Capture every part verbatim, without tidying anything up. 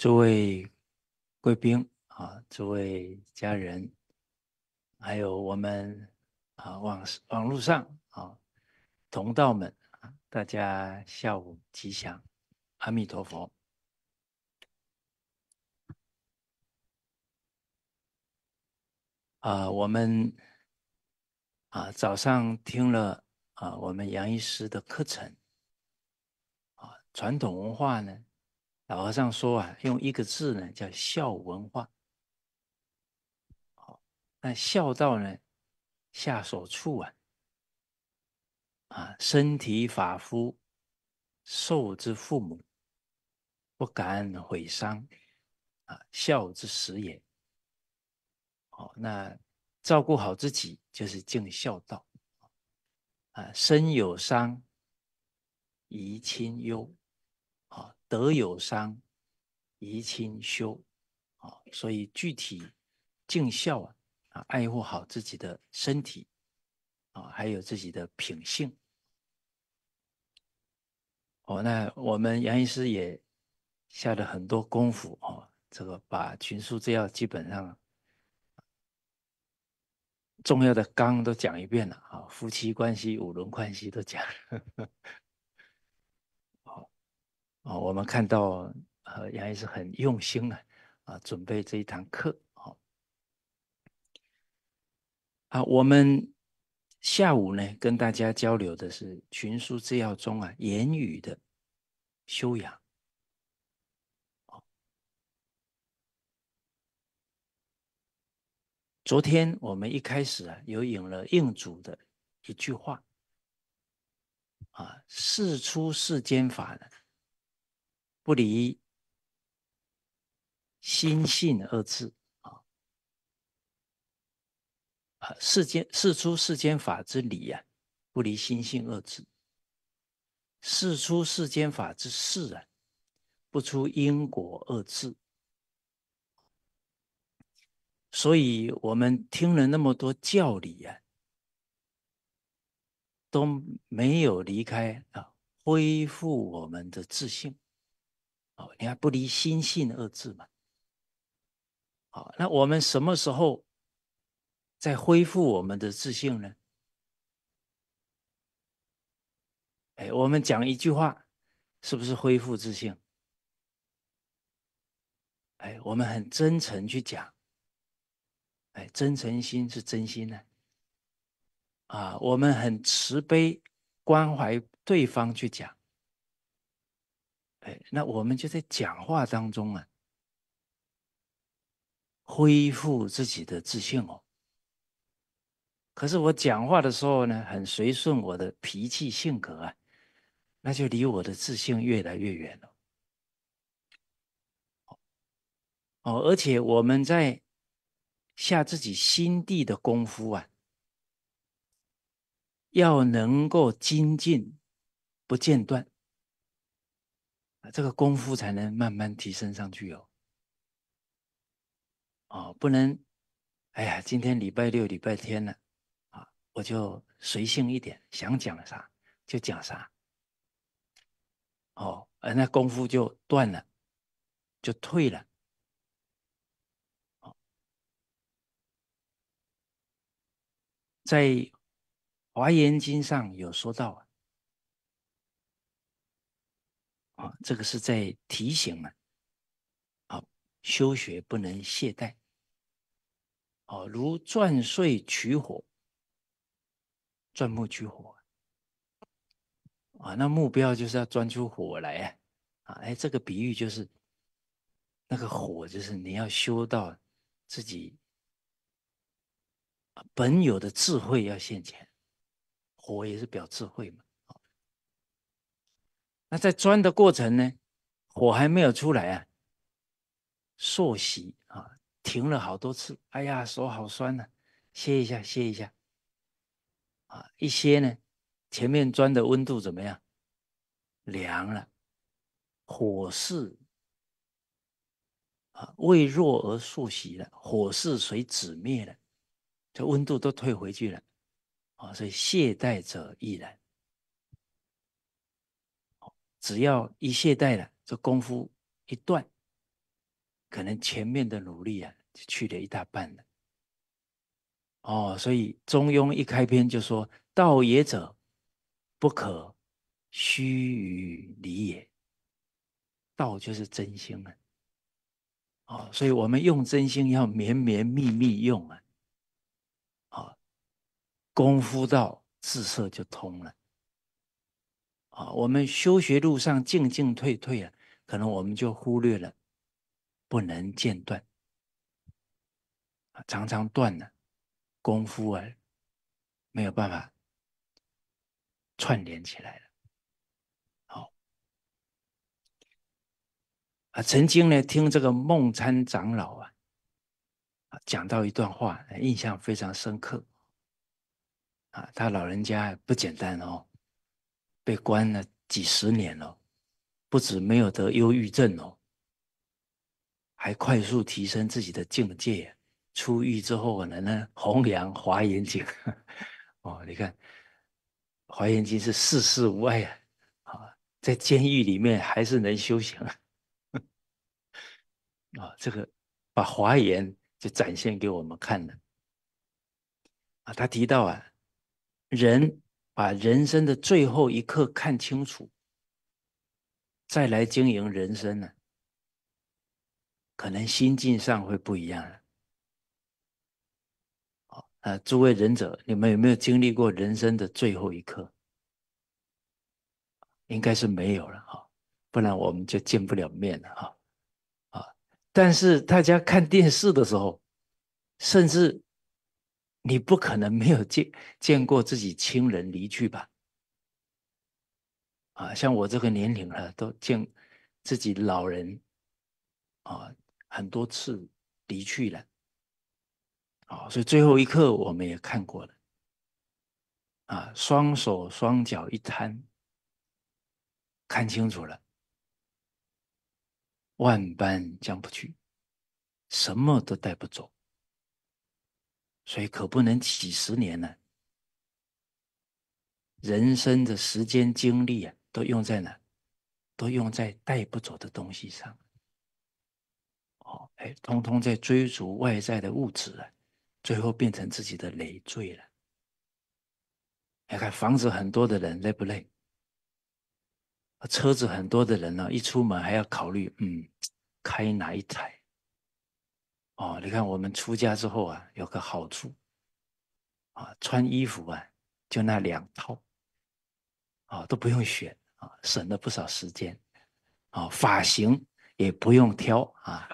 诸位贵宾啊，诸位家人，还有我们啊网网络上啊同道们啊，大家下午吉祥，阿弥陀佛。啊，我们啊早上听了啊我们杨医师的课程啊，传统文化呢，老和尚说啊，用一个字呢叫孝文化。那孝道呢，下手处啊，啊，身体发肤受之父母，不敢毁伤，啊，孝之始也。哦，那照顾好自己就是尽孝道。啊，身有伤，贻亲忧；啊，德有伤，贻亲羞。啊，所以具体尽孝啊，啊，爱护好自己的身体，啊，还有自己的品性。哦，那我们杨医师也下了很多功夫哦，这个把群书治要基本上重要的纲都讲一遍了啊，夫妻关系、五伦关系都讲了。哦，哦，我们看到呃杨医师很用心啊，啊，准备这一堂课。哦，啊，我们下午呢跟大家交流的是群书治要中啊言语的修养。昨天我们一开始啊，有引了印祖的一句话啊，事出世间法呢，不离心性二字啊。啊，世间事出世间法之理啊，不离心性二字；事出世间法之事啊，不出因果二字。所以我们听了那么多教理啊，都没有离开啊，恢复我们的自信。哦，你看不离心性二字嘛。好，那我们什么时候再恢复我们的自信呢？哎，我们讲一句话，是不是恢复自信？哎，我们很真诚去讲，哎，真诚心是真心呢。啊，我们很慈悲关怀对方去讲，哎，那我们就在讲话当中啊，恢复自己的自信哦。可是我讲话的时候呢，很随顺我的脾气性格啊，那就离我的自信越来越远了。哦，而且我们在下自己心地的功夫啊，要能够精进不间断，这个功夫才能慢慢提升上去哦。哦，不能，哎呀，今天礼拜六、礼拜天了啊，我就随性一点，想讲啥就讲啥。哦，呃，那功夫就断了，就退了。哦，在《华严经》上有说到啊，啊，这个是在提醒啊，啊，修学不能懈怠。哦，如钻碎取火，钻木取火啊，那目标就是要钻出火来啊。啊，哎，这个比喻就是那个火，就是你要修到自己本有的智慧要现前，火也是表智慧嘛。那在钻的过程呢，火还没有出来啊，溯习啊，停了好多次，哎呀，手好酸呐、啊，歇一下，歇一下啊，一歇呢，前面钻的温度怎么样？凉了，火势啊未弱而速袭了，火势随止灭了，这温度都退回去了啊，所以懈怠者亦然。只要一懈怠了，这功夫一断可能前面的努力啊，就去了一大半了。哦，所以中庸一开篇就说：道也者，不可虚于离也。道就是真心啊。哦，所以我们用真心要绵绵密密用啊。哦，功夫到自色就通了。啊、哦，我们修学路上进进退退啊，可能我们就忽略了不能间断。常常断了，功夫啊没有办法串联起来了。好、啊，曾经呢听这个梦参长老啊讲到一段话，印象非常深刻。啊，他老人家不简单哦，被关了几十年了，不止没有得忧郁症哦，还快速提升自己的境界。出狱之后呢，呢弘扬华严经。哦，你看，华严经是世事无碍啊，啊，在监狱里面还是能修行啊。啊，这个把华严就展现给我们看了。啊，他提到啊，人把人生的最后一刻看清楚，再来经营人生呢、啊，可能心境上会不一样了。啊，诸位仁者，你们有没有经历过人生的最后一刻？应该是没有了哈，不然我们就见不了面了哈。啊，但是大家看电视的时候，甚至你不可能没有见见过自己亲人离去吧？啊，像我这个年龄了，都见自己老人啊很多次离去了。啊，所以最后一刻我们也看过了。啊，双手双脚一摊，看清楚了，万般将不去，什么都带不走，所以可不能几十年了。人生的时间精力啊，都用在哪？都用在带不走的东西上。哦，哎，通通在追逐外在的物质啊，最后变成自己的累赘了。你看房子很多的人累不累？车子很多的人呢、啊，一出门还要考虑，嗯，开哪一台？哦，你看我们出家之后啊，有个好处啊，穿衣服啊，就那两套啊，都不用选啊，省了不少时间啊，发型也不用挑啊。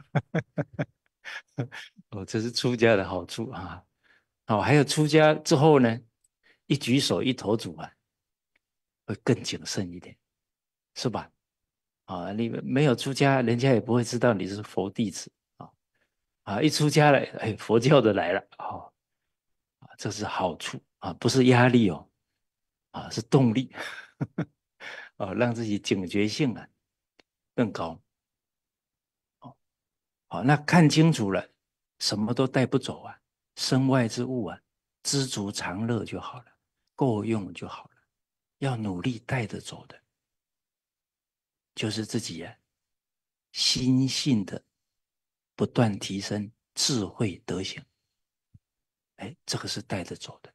哦，这是出家的好处啊。哦，还有出家之后呢，一举手一投足啊，会更谨慎一点，是吧？啊，你没有出家，人家也不会知道你是佛弟子啊。啊，一出家了，哎，佛教的来了，哦，这是好处啊，不是压力哦，啊，是动力。哦，让自己警觉性啊更高。哦，好，那看清楚了，什么都带不走啊，身外之物啊，知足常乐就好了，够用就好了。要努力带得走的，就是自己啊心性的不断提升，智慧德行。哎，这个是带得走的。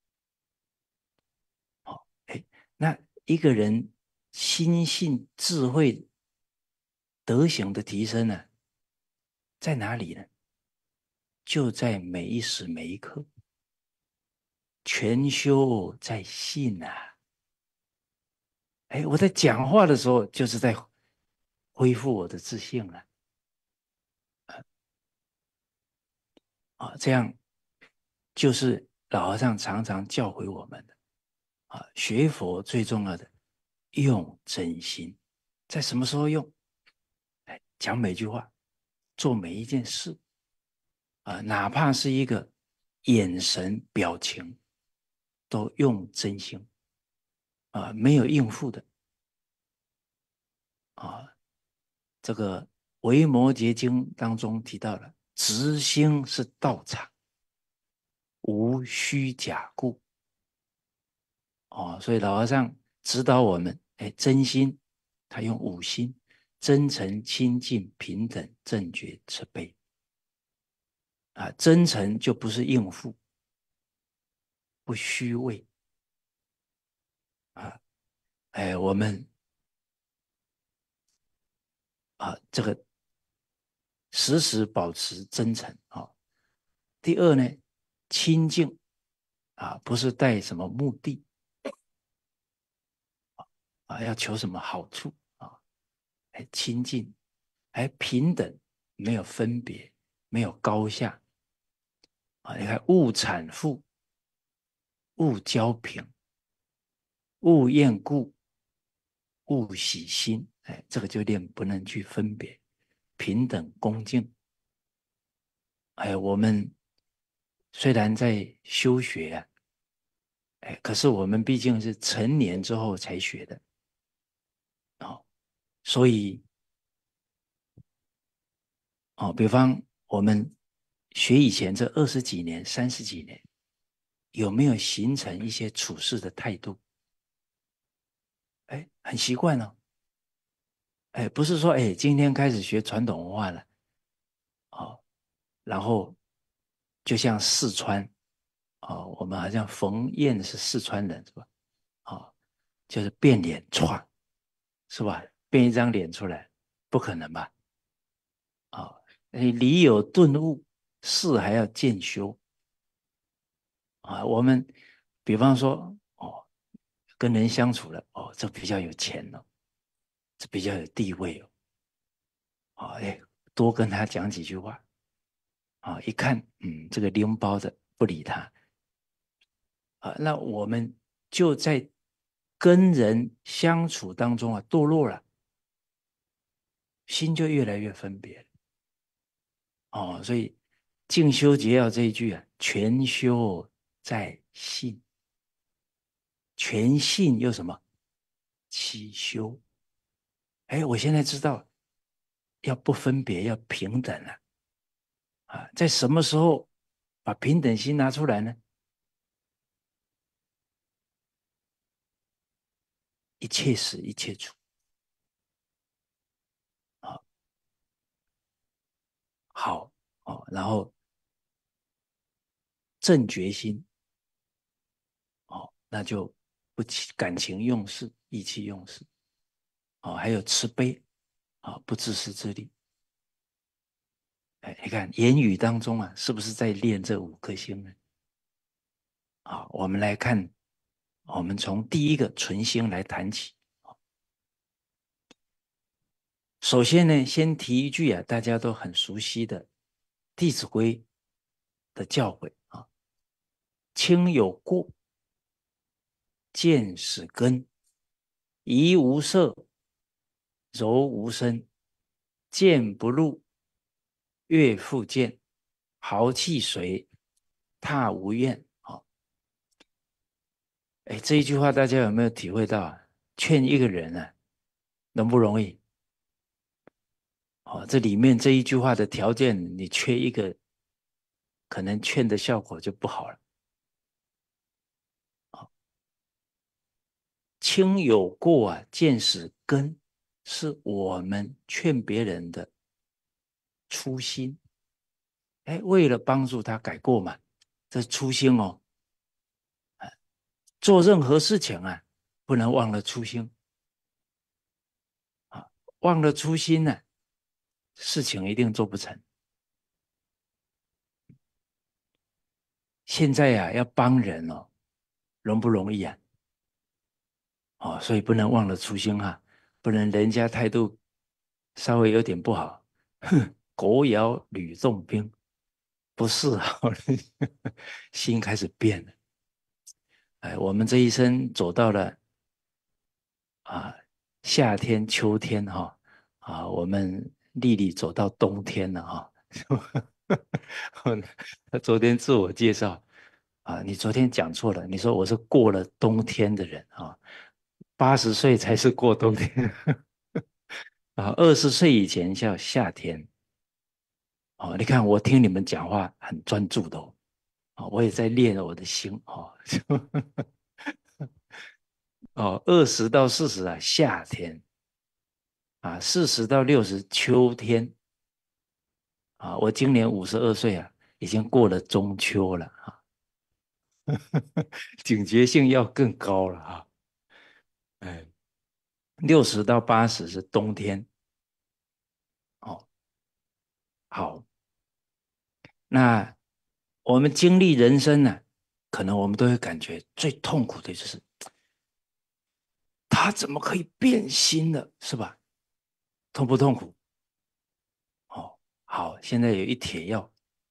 好，哎，那一个人心性、智慧、德行的提升呢，在哪里呢？就在每一时每一刻，全修在信啊！哎，我在讲话的时候，就是在恢复我的自信了。啊，这样就是老和尚常常教诲我们的啊，学佛最重要的用真心，在什么时候用？哎，讲每句话，做每一件事啊，哪怕是一个眼神、表情，都用真心啊，没有应付的啊。这个《维摩诘经》当中提到了，直心是道场，无虚假故。哦，所以老和尚指导我们，哎，真心，他用五心， 真诚、清净、平等、正觉、慈悲。啊，真诚就不是应付，不虚伪啊。哎，我们啊，这个时时保持真诚啊。第二呢，清净啊，不是带什么目的啊，要求什么好处啊？哎，清净，哎，平等，没有分别，没有高下啊。你看，勿产妇，勿骄平，勿厌故，勿喜心。哎，这个就练不能去分别，平等恭敬。哎，我们虽然在修学啊，哎，可是我们毕竟是成年之后才学的哦，所以哦，比方我们学以前这二十几年、三十几年，有没有形成一些处事的态度？哎，很习惯哦。哎，不是说哎，今天开始学传统文化了，哦，然后就像四川，哦，我们好像冯燕是四川人是吧？哦，就是变脸歘，是吧？变一张脸出来，不可能吧？啊、哦，你理有顿悟，事还要渐修啊。我们比方说，哦，跟人相处了，哦，这比较有钱哦，这比较有地位哦，哦，哎，多跟他讲几句话啊、哦，一看，嗯，这个拎包的不理他啊，那我们就在跟人相处当中啊，堕落了，心就越来越分别了哦，所以静修结要这一句啊，全修在信，全信又什么？七修。哎，我现在知道要不分别，要平等了啊！在什么时候把平等心拿出来呢？一切时一切处啊，好哦，然后正觉心哦，那就不感情用事，意气用事哦，还有慈悲啊、哦，不自私自利。哎，你看言语当中啊，是不是在练这五颗星呢？啊、哦，我们来看，我们从第一个纯心来谈起。首先呢，先提一句啊，大家都很熟悉的《弟子规》的教诲啊：亲有过，见使根，怡无色，柔无声，见不入，悦复见，豪气随，踏无厌。好，哎，这一句话大家有没有体会到啊？劝一个人啊，容不容易？哦，这里面这一句话的条件，你缺一个，可能劝的效果就不好了。亲有过啊，见使根，是我们劝别人的初心。哎，为了帮助他改过嘛，这是初心哦。做任何事情啊，不能忘了初心啊，忘了初心呢、啊，事情一定做不成。现在呀、啊，要帮人哦，容不容易啊？哦，所以不能忘了初心哈、啊，不能人家态度稍微有点不好，哼，狗咬吕洞宾，不是好了，心开始变了。哎，我们这一生走到了啊，夏天、秋天哈啊，我们丽丽走到冬天了哈。他昨天自我介绍啊，你昨天讲错了，你说我是过了冬天的人啊，八十岁才是过冬天啊，二十岁以前叫夏天哦。你看我听你们讲话很专注的哦，啊，我也在练我的心哦。哦，二十到四十啊，夏天啊，四十到六十秋天啊，我今年五十二岁啊，已经过了中秋了啊，警觉性要更高了啊。哎，六十到八十是冬天哦。好，那我们经历人生呢，可能我们都会感觉最痛苦的就是他怎么可以变心了，是吧？痛不痛苦？哦，好，现在有一帖药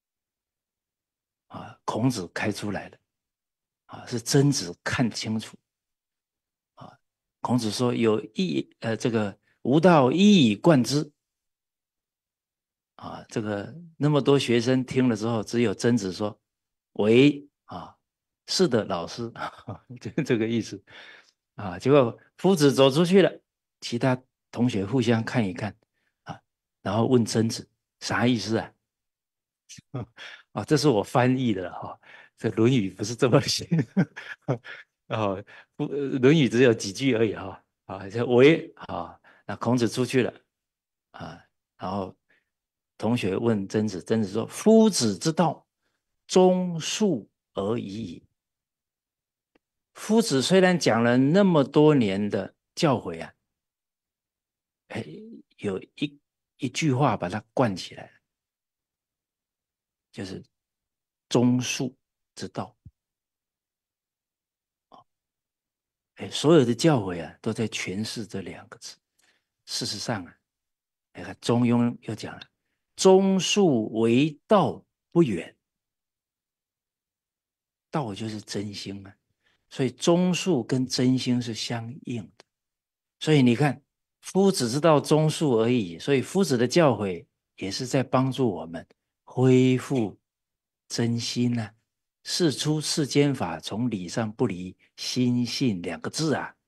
啊，孔子开出来了啊，是曾子看清楚啊。孔子说有一呃，这个吾道一以贯之啊。这个那么多学生听了之后，只有曾子说：为啊，是的，老师，就这个意思啊。结果夫子走出去了，其他同学互相看一看啊，然后问曾子啥意思啊？啊，这是我翻译的哈、哦，这《论语》不是这么写。哦，不，呃《论语》只有几句而已哈、哦。啊，这为啊，那孔子出去了啊，然后同学问曾子，曾子说：夫子之道，忠恕而已矣。夫子虽然讲了那么多年的教诲啊，哎，有一一句话把它贯起来了，就是忠恕之道。哎，所有的教诲啊，都在诠释这两个字。事实上啊，你看《中庸》又讲了：忠恕为道不远。道就是真心啊，所以忠恕跟真心是相应的。所以你看，夫子之道忠恕而已，所以夫子的教诲也是在帮助我们恢复真心啊。事出世间法，从理上不离心性两个字啊。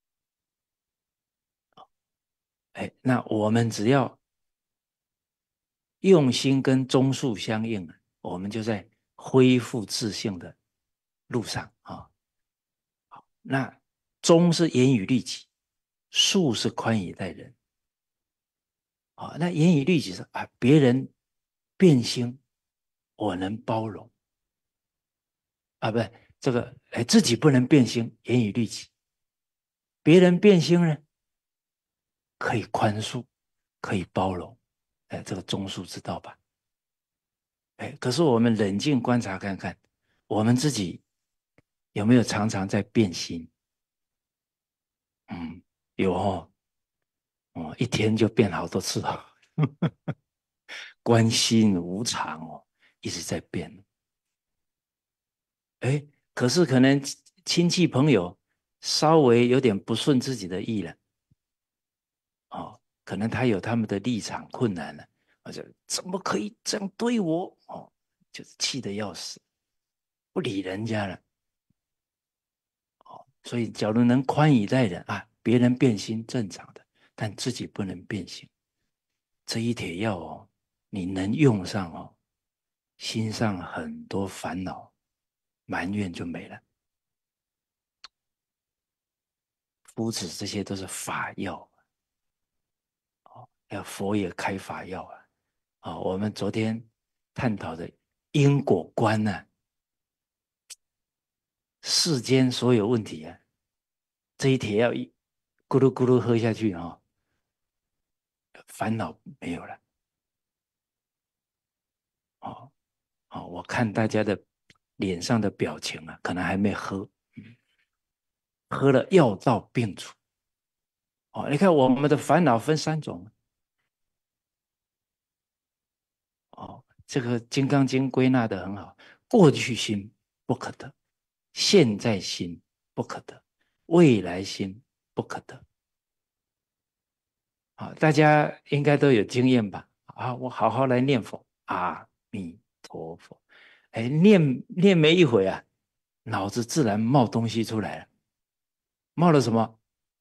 哎，那我们只要用心跟忠恕相应，我们就在恢复自信的路上啊。那忠是严以律己，恕是宽以待人啊。那严以律己是啊，别人变心，我能包容啊，不是这个，哎，自己不能变心，严以律己。别人变心呢，可以宽恕，可以包容，哎，这个忠恕之道吧。哎，可是我们冷静观察看看，我们自己有没有常常在变心？嗯，有哦，哦，一天就变好多次哦。关心无常哦，一直在变。哎，可是可能亲戚朋友稍微有点不顺自己的意了，哦，可能他有他们的立场困难了，或者怎么可以这样对我？哦，就是气得要死，不理人家了。所以，假如能宽以待人啊，别人变心正常的，但自己不能变心。这一帖药哦，你能用上哦，心上很多烦恼、埋怨就没了。夫子这些都是法药哦，要佛也开法药啊。啊、哦，我们昨天探讨的因果观呢、啊，世间所有问题啊，这一帖药一咕噜咕噜喝下去哦，烦恼没有了哦。哦，我看大家的脸上的表情啊，可能还没喝，嗯，喝了药到病除。哦，你看我们的烦恼分三种。哦，这个《金刚经》归纳的很好：过去心不可得，现在心不可得，未来心不可得。啊、哦，大家应该都有经验吧？啊，我好好来念佛，阿弥陀佛。哎，念念没一会啊，脑子自然冒东西出来了。冒了什么？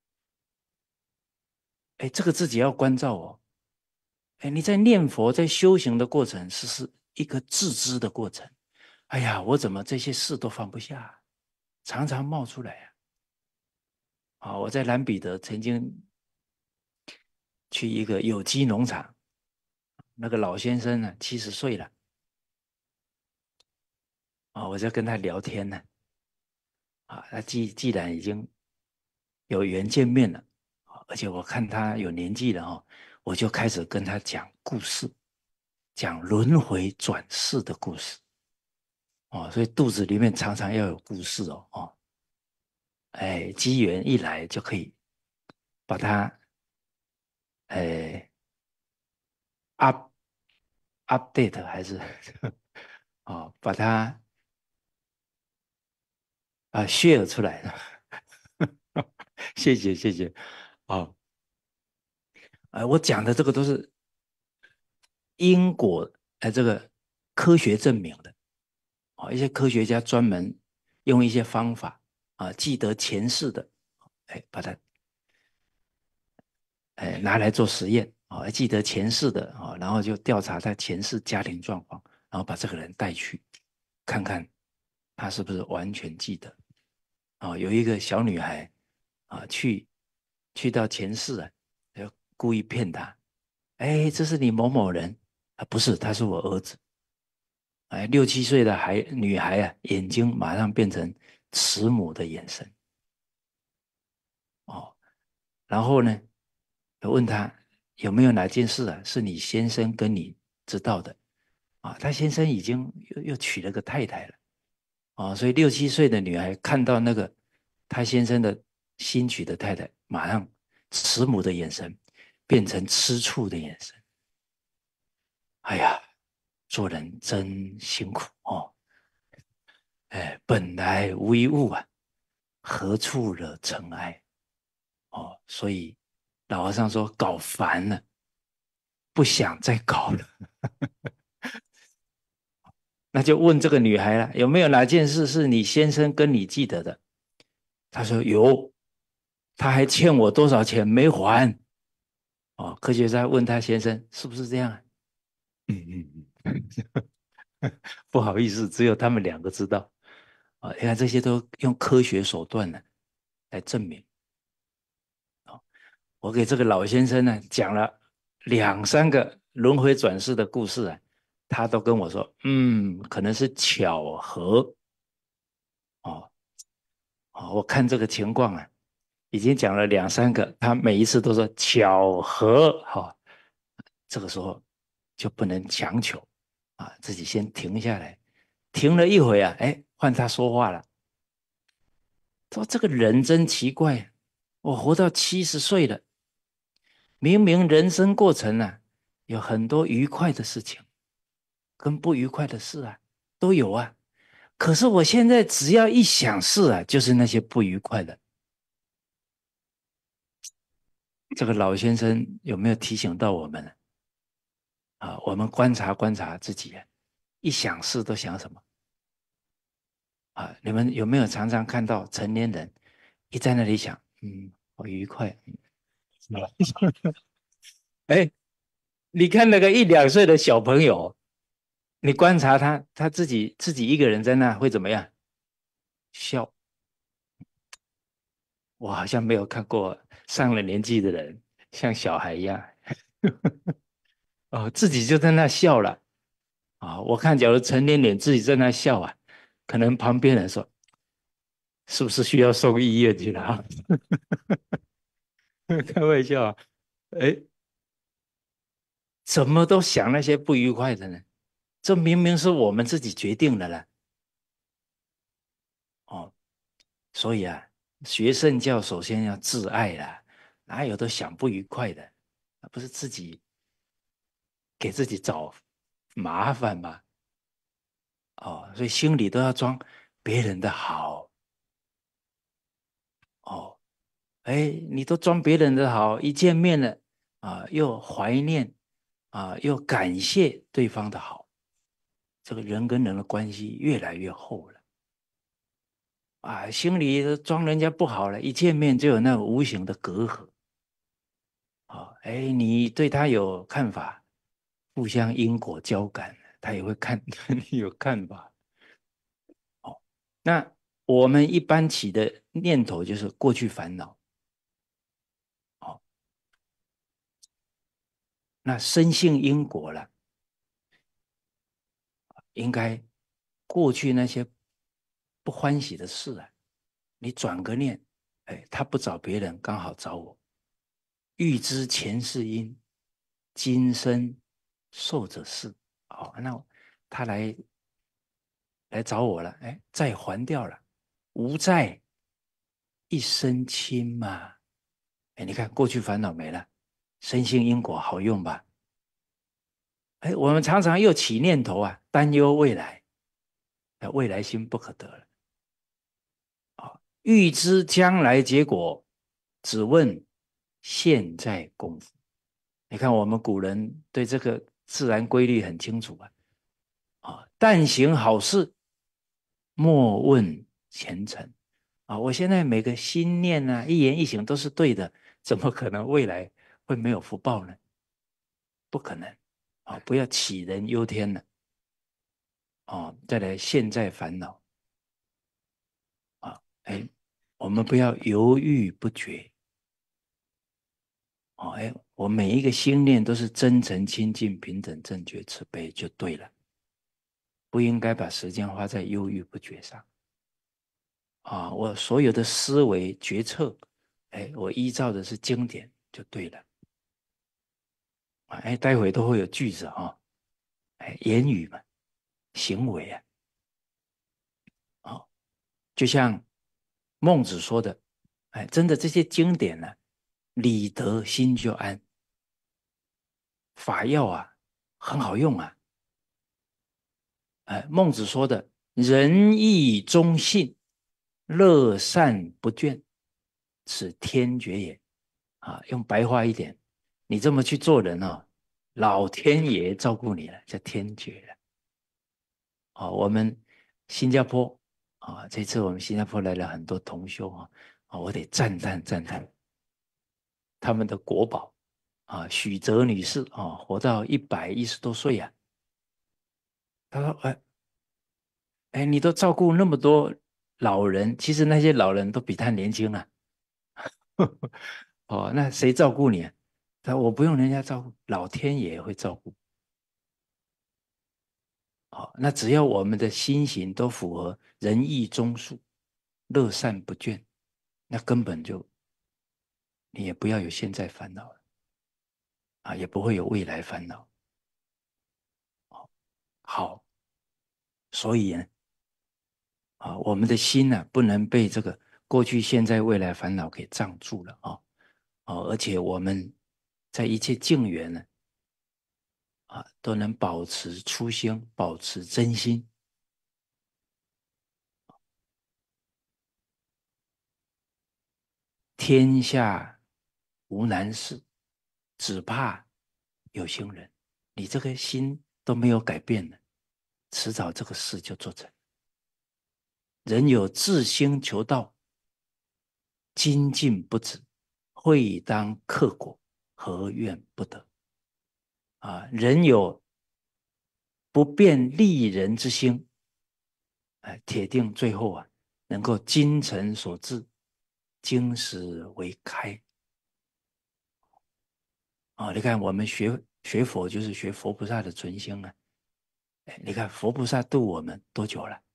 哎，这个自己要关照哦。哎，你在念佛，在修行的过程，是是一个自知的过程。哎呀，我怎么这些事都放不下，常常冒出来啊！啊，我在兰彼得曾经去一个有机农场，那个老先生呢，七十岁了，啊、哦，我在跟他聊天呢，啊，他既既然已经有缘见面了，而且我看他有年纪了哦，我就开始跟他讲故事，讲轮回转世的故事，哦，所以肚子里面常常要有故事哦，哦，哎，机缘一来就可以把它，哎，up update 还是哦，把它啊 share 出来了，谢谢谢谢，哦，哎，我讲的这个都是因果，哎，这个科学证明的，哦，一些科学家专门用一些方法啊，记得前世的，哎，把它哎拿来做实验，哦，记得前世的，哦，然后就调查他前世家庭状况，然后把这个人带去看看他是不是完全记得。哦，有一个小女孩啊，去去到前世啊，就故意骗他，哎，这是你某某人啊，不是，他是我儿子。哎，六七岁的孩女孩啊，眼睛马上变成慈母的眼神哦。然后呢，问他有没有哪件事啊，是你先生跟你知道的啊？他先生已经又又娶了个太太了啊，所以六七岁的女孩看到那个他先生的新娶的太太，马上慈母的眼神变成吃醋的眼神。哎呀，做人真辛苦哦！哎，本来无一物啊，何处惹尘埃？哦，所以老和尚说搞烦了，不想再搞了。那就问这个女孩了，有没有哪件事是你先生跟你记得的？她说有，他还欠我多少钱没还。哦，科学家问他先生是不是这样啊？嗯嗯嗯，不好意思，只有他们两个知道。啊、哦，你看这些都用科学手段呢来证明。哦，我给这个老先生呢讲了两三个轮回转世的故事啊，他都跟我说，嗯，可能是巧合。哦哦，我看这个情况啊，已经讲了两三个，他每一次都说巧合，哈、哦，这个时候就不能强求啊，自己先停下来，停了一会啊，哎，换他说话了，说这个人真奇怪，我活到七十岁了，明明人生过程啊，有很多愉快的事情跟不愉快的事啊，都有啊，可是我现在只要一想事啊，就是那些不愉快的。这个老先生有没有提醒到我们啊？我们观察观察自己啊，一想事都想什么啊？你们有没有常常看到成年人一在那里想，嗯，好愉快，是吧？哎，你看那个一两岁的小朋友，你观察他，他自己自己一个人在那会怎么样？笑。我好像没有看过上了年纪的人像小孩一样，哦，自己就在那笑了啊、哦！我看，假如成年人自己在那笑啊，可能旁边人说，是不是需要送医院去了啊？开玩笑啊，哎，怎么都想那些不愉快的呢？这明明是我们自己决定的了哦。所以啊，学圣教首先要自爱啦，哪有都想不愉快的，不是自己给自己找麻烦吗？哦，所以心里都要装别人的好哦。哎，你都装别人的好，一见面了啊，又怀念啊，又感谢对方的好，这个人跟人的关系越来越厚了啊，心里都装人家不好了，一见面就有那种无形的隔阂啊。哎，你对他有看法，互相因果交感，他也会看你有看法。哦，那我们一般起的念头就是过去烦恼。哦， 那深信因果了，应该过去那些不欢喜的事啊，你转个念，哎，他不找别人，刚好找我。欲知前世因，今生受者是。哦，那他来来找我了，哎，债还掉了，无债一身轻嘛。哎，你看过去烦恼没了，深信因果好用吧？哎，我们常常又起念头啊，担忧未来，未来心不可得了。欲知将来结果，只问现在功夫。你看我们古人对这个自然规律很清楚啊。啊，但行好事，莫问前程。啊，我现在每个心念啊，一言一行都是对的，怎么可能未来会没有福报呢？不可能。啊，不要杞人忧天了。哦，再来现在烦恼。啊，哎，我们不要犹豫不决。哦，哎，我每一个心念都是真诚、清净、平等、正觉、慈悲，就对了。不应该把时间花在犹豫不决上。啊，我所有的思维决策，哎，我依照的是经典就对了。哎，待会都会有句子啊。哦，哎，言语嘛，行为啊。哦，就像孟子说的，哎，真的这些经典呢，理得心就安，法要啊，很好用啊。哎，孟子说的仁义忠信，乐善不倦，此天绝也。啊，用白话一点，你这么去做人哦，老天爷照顾你了，叫天绝了。啊，我们新加坡啊，这次我们新加坡来了很多同修啊，啊，我得赞叹赞叹他们的国宝啊，许哲女士啊，活到一百一十多岁啊。她说：“哎哎，你都照顾那么多老人，其实那些老人都比她年轻啊。哦，那谁照顾你啊？他我不用人家照顾，老天爷会照顾。哦，那只要我们的心行都符合仁义忠恕、乐善不倦，那根本就你也不要有现在烦恼了啊，也不会有未来烦恼。好，所以呢，啊，我们的心呢、啊，不能被这个过去、现在、未来烦恼给障住了啊。哦，而且我们在一切境缘呢，啊，都能保持初心，保持真心。天下无难事，只怕有心人。你这个心都没有改变了，迟早这个事就做成。人有自心求道，精进不止，会当克果，何怨不得？啊，人有不变利人之心，哎，铁定最后啊，能够精诚所至，金石为开。啊，你看我们学学佛就是学佛菩萨的存心啊。哎，你看佛菩萨度我们多久了？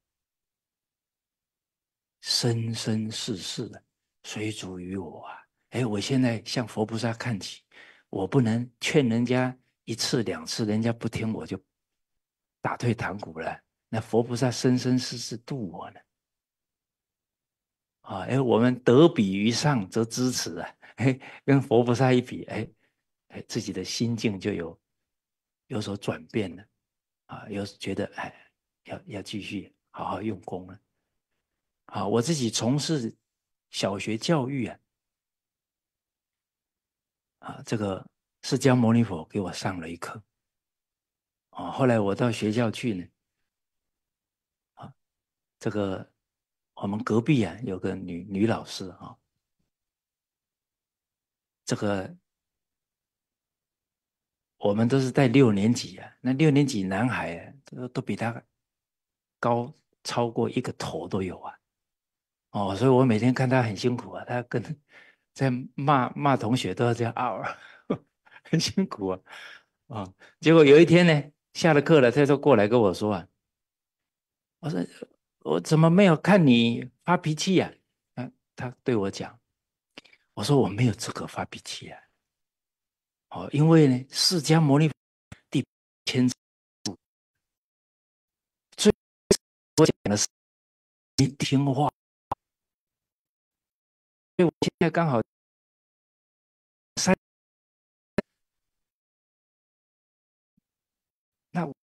生生世世的，随主于我啊！哎，我现在向佛菩萨看齐，我不能劝人家一次两次，人家不听我就打退堂鼓了。那佛菩萨生生世世度我呢？啊，哎，我们得比于上则支持啊！哎，跟佛菩萨一比，哎哎，自己的心境就有有所转变了啊，有觉得哎，要要继续好好用功了。啊，我自己从事小学教育啊，啊，这个释迦牟尼佛给我上了一课。啊，后来我到学校去呢，啊，这个我们隔壁啊有个女女老师啊，这个我们都是带六年级啊，那六年级男孩啊，都都比他高超过一个头都有啊。哦，所以我每天看他很辛苦啊，他跟在骂骂同学都要这样嗷，很辛苦啊。 啊。结果有一天呢，下了课了，他就过来跟我说啊，我说我怎么没有看你发脾气呀、啊？啊，他对我讲，我说我没有资格发脾气啊。哦，因为呢，释迦牟尼第千最我讲的是你听话，所以我现在刚好三，那我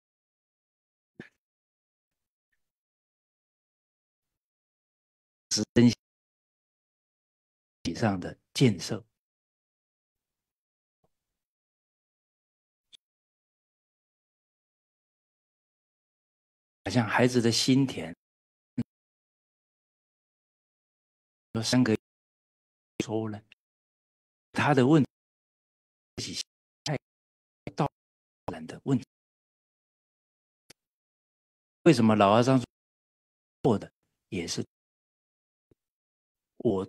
是身体上的建设，好像孩子的心田，说三个月说了，他的问题太到人的问题，为什么老和尚做的也是我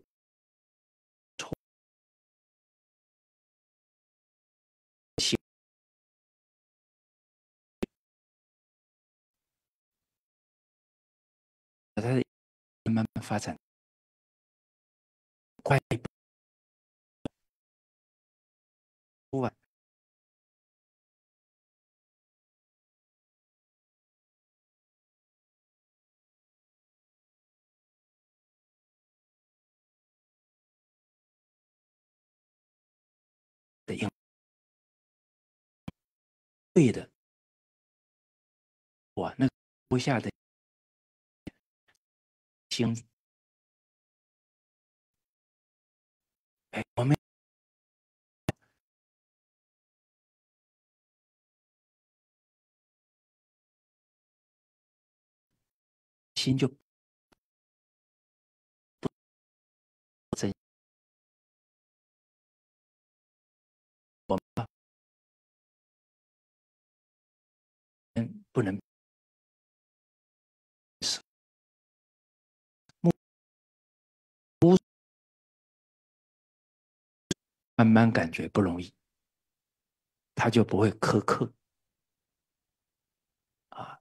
他的慢慢发展快不完的应对的，哇，那不下的心，哎，我们心就真，我们不能慢慢感觉不容易，他就不会苛刻啊。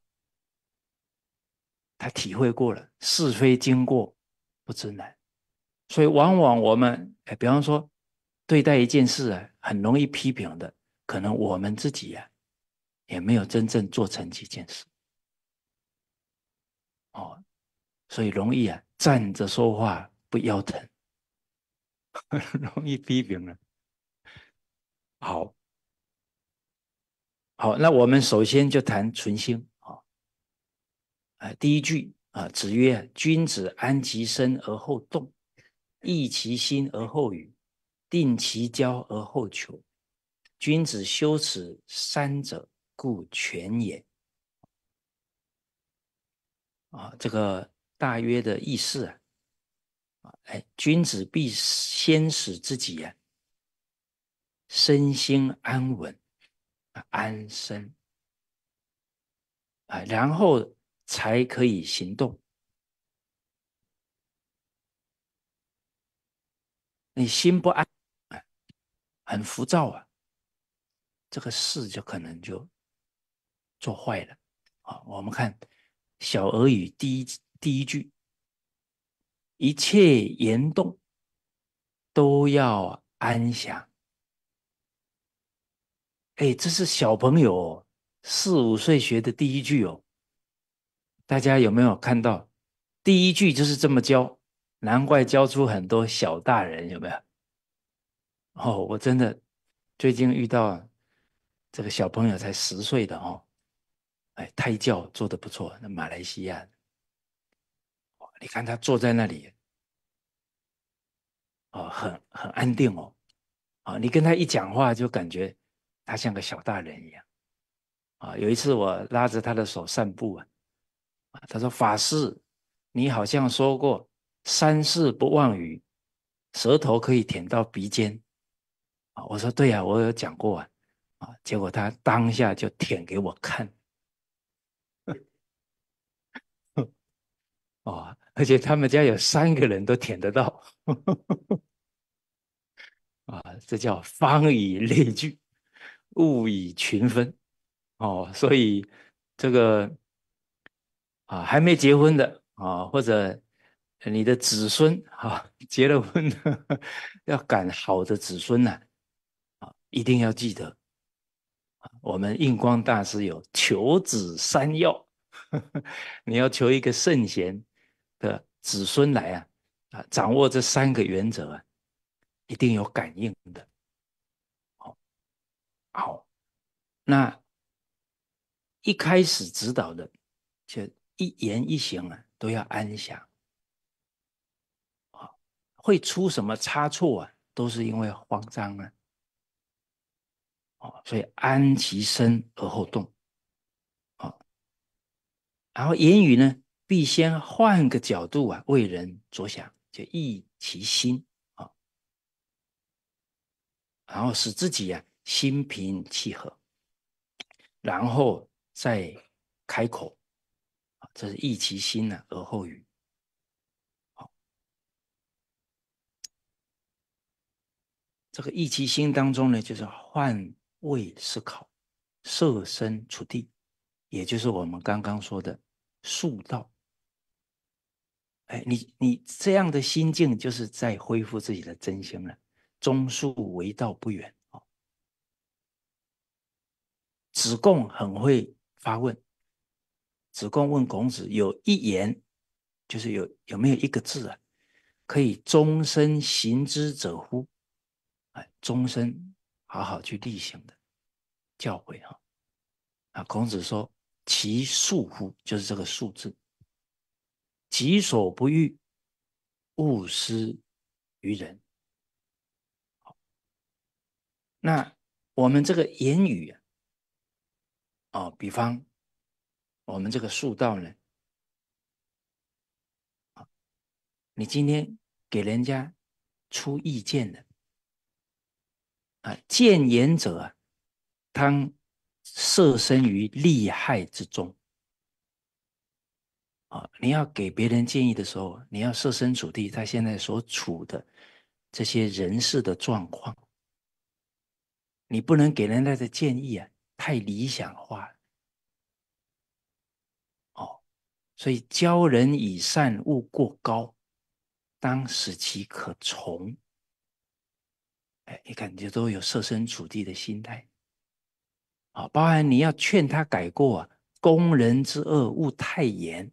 他体会过了是非经过，不知难。所以往往我们，哎，比方说对待一件事啊，很容易批评的，可能我们自己啊，也没有真正做成几件事哦，所以容易啊站着说话不腰疼，容易批评了。好，好，那我们首先就谈存心啊，啊，第一句啊，子曰：君子安其身而后动，抑其心而后语，定其交而后求。君子修此三者，故全也。啊，这个大约的意思啊，哎，君子必先使自己啊身心安稳，安身啊，然后才可以行动。你心不安，很浮躁啊，这个事就可能就做坏了啊。我们看小俄语第一第一句，一切言动都要安详。哎，这是小朋友四五岁学的第一句哦。大家有没有看到？第一句就是这么教，难怪教出很多小大人，有没有？哦，我真的最近遇到这个小朋友才十岁的哦，哎，胎教做得不错，那马来西亚，你看他坐在那里，哦，很很安定哦，啊、哦，你跟他一讲话就感觉他像个小大人一样啊、哦。有一次我拉着他的手散步啊，他说：“法师，你好像说过三世不忘语，舌头可以舔到鼻尖啊。”我说：“对呀、啊，我有讲过啊。”啊，结果他当下就舔给我看哦，而且他们家有三个人都舔得到啊，这叫方以类聚勿以群分哦。所以这个啊，还没结婚的啊，或者你的子孙啊结了婚的，要赶好的子孙呢啊，啊，一定要记得，我们印光大师有求子三要，你要求一个圣贤的子孙来啊啊，掌握这三个原则啊，一定有感应的。好，好，那一开始指导的，就一言一行啊，都要安详啊，会出什么差错啊，都是因为慌张啊，哦，所以安其身而后动啊，然后言语呢，必先换个角度啊，为人着想，就益其心啊，然后使自己啊心平气和，然后再开口啊，这是益其心呢、啊、而后语。这个益其心当中呢，就是换位思考，设身处地，也就是我们刚刚说的术道。哎，你你这样的心境，就是在恢复自己的真心了。中恕为道不远哦。子贡很会发问，子贡问孔子有一言，就是有有没有一个字啊，可以终身行之者乎？哎，终身好好去例行的教诲哈。啊，孔子说：其恕乎？就是这个恕字。己所不欲，勿施于人。那我们这个言语啊，哦，比方我们这个恕道呢，你今天给人家出意见的啊，谏言者啊，当设身于利害之中啊。你要给别人建议的时候，你要设身处地他现在所处的这些人事的状况，你不能给人家的建议啊太理想化了哦。所以教人以善，勿过高，当使其可从。哎，你看，你都有设身处地的心态啊，包含你要劝他改过啊，攻人之恶勿太严，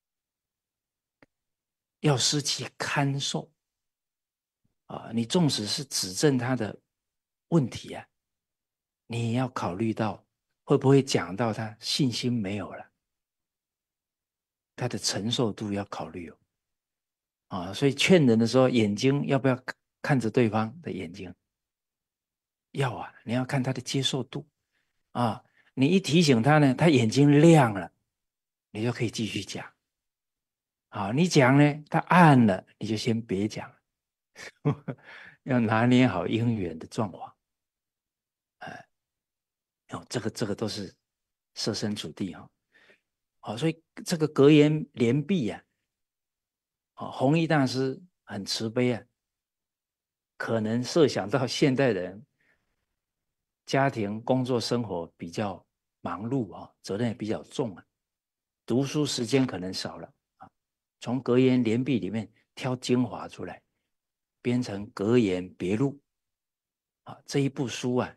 要使其堪受啊。你纵使是指正他的问题啊，你也要考虑到会不会讲到他信心没有了，他的承受度要考虑哦。啊，所以劝人的时候，眼睛要不要看着对方的眼睛？要啊，你要看他的接受度啊。你一提醒他呢，他眼睛亮了，你就可以继续讲。啊，你讲呢，他暗了，你就先别讲了。要拿捏好因缘的状况。哎，哦，这个这个都是设身处地哈。好，所以这个格言联璧啊，哦，弘一大师很慈悲啊，可能设想到现代人家庭、工作、生活比较忙碌啊，责任也比较重啊，读书时间可能少了啊，从格言联璧里面挑精华出来，编成格言别录啊，这一部书啊，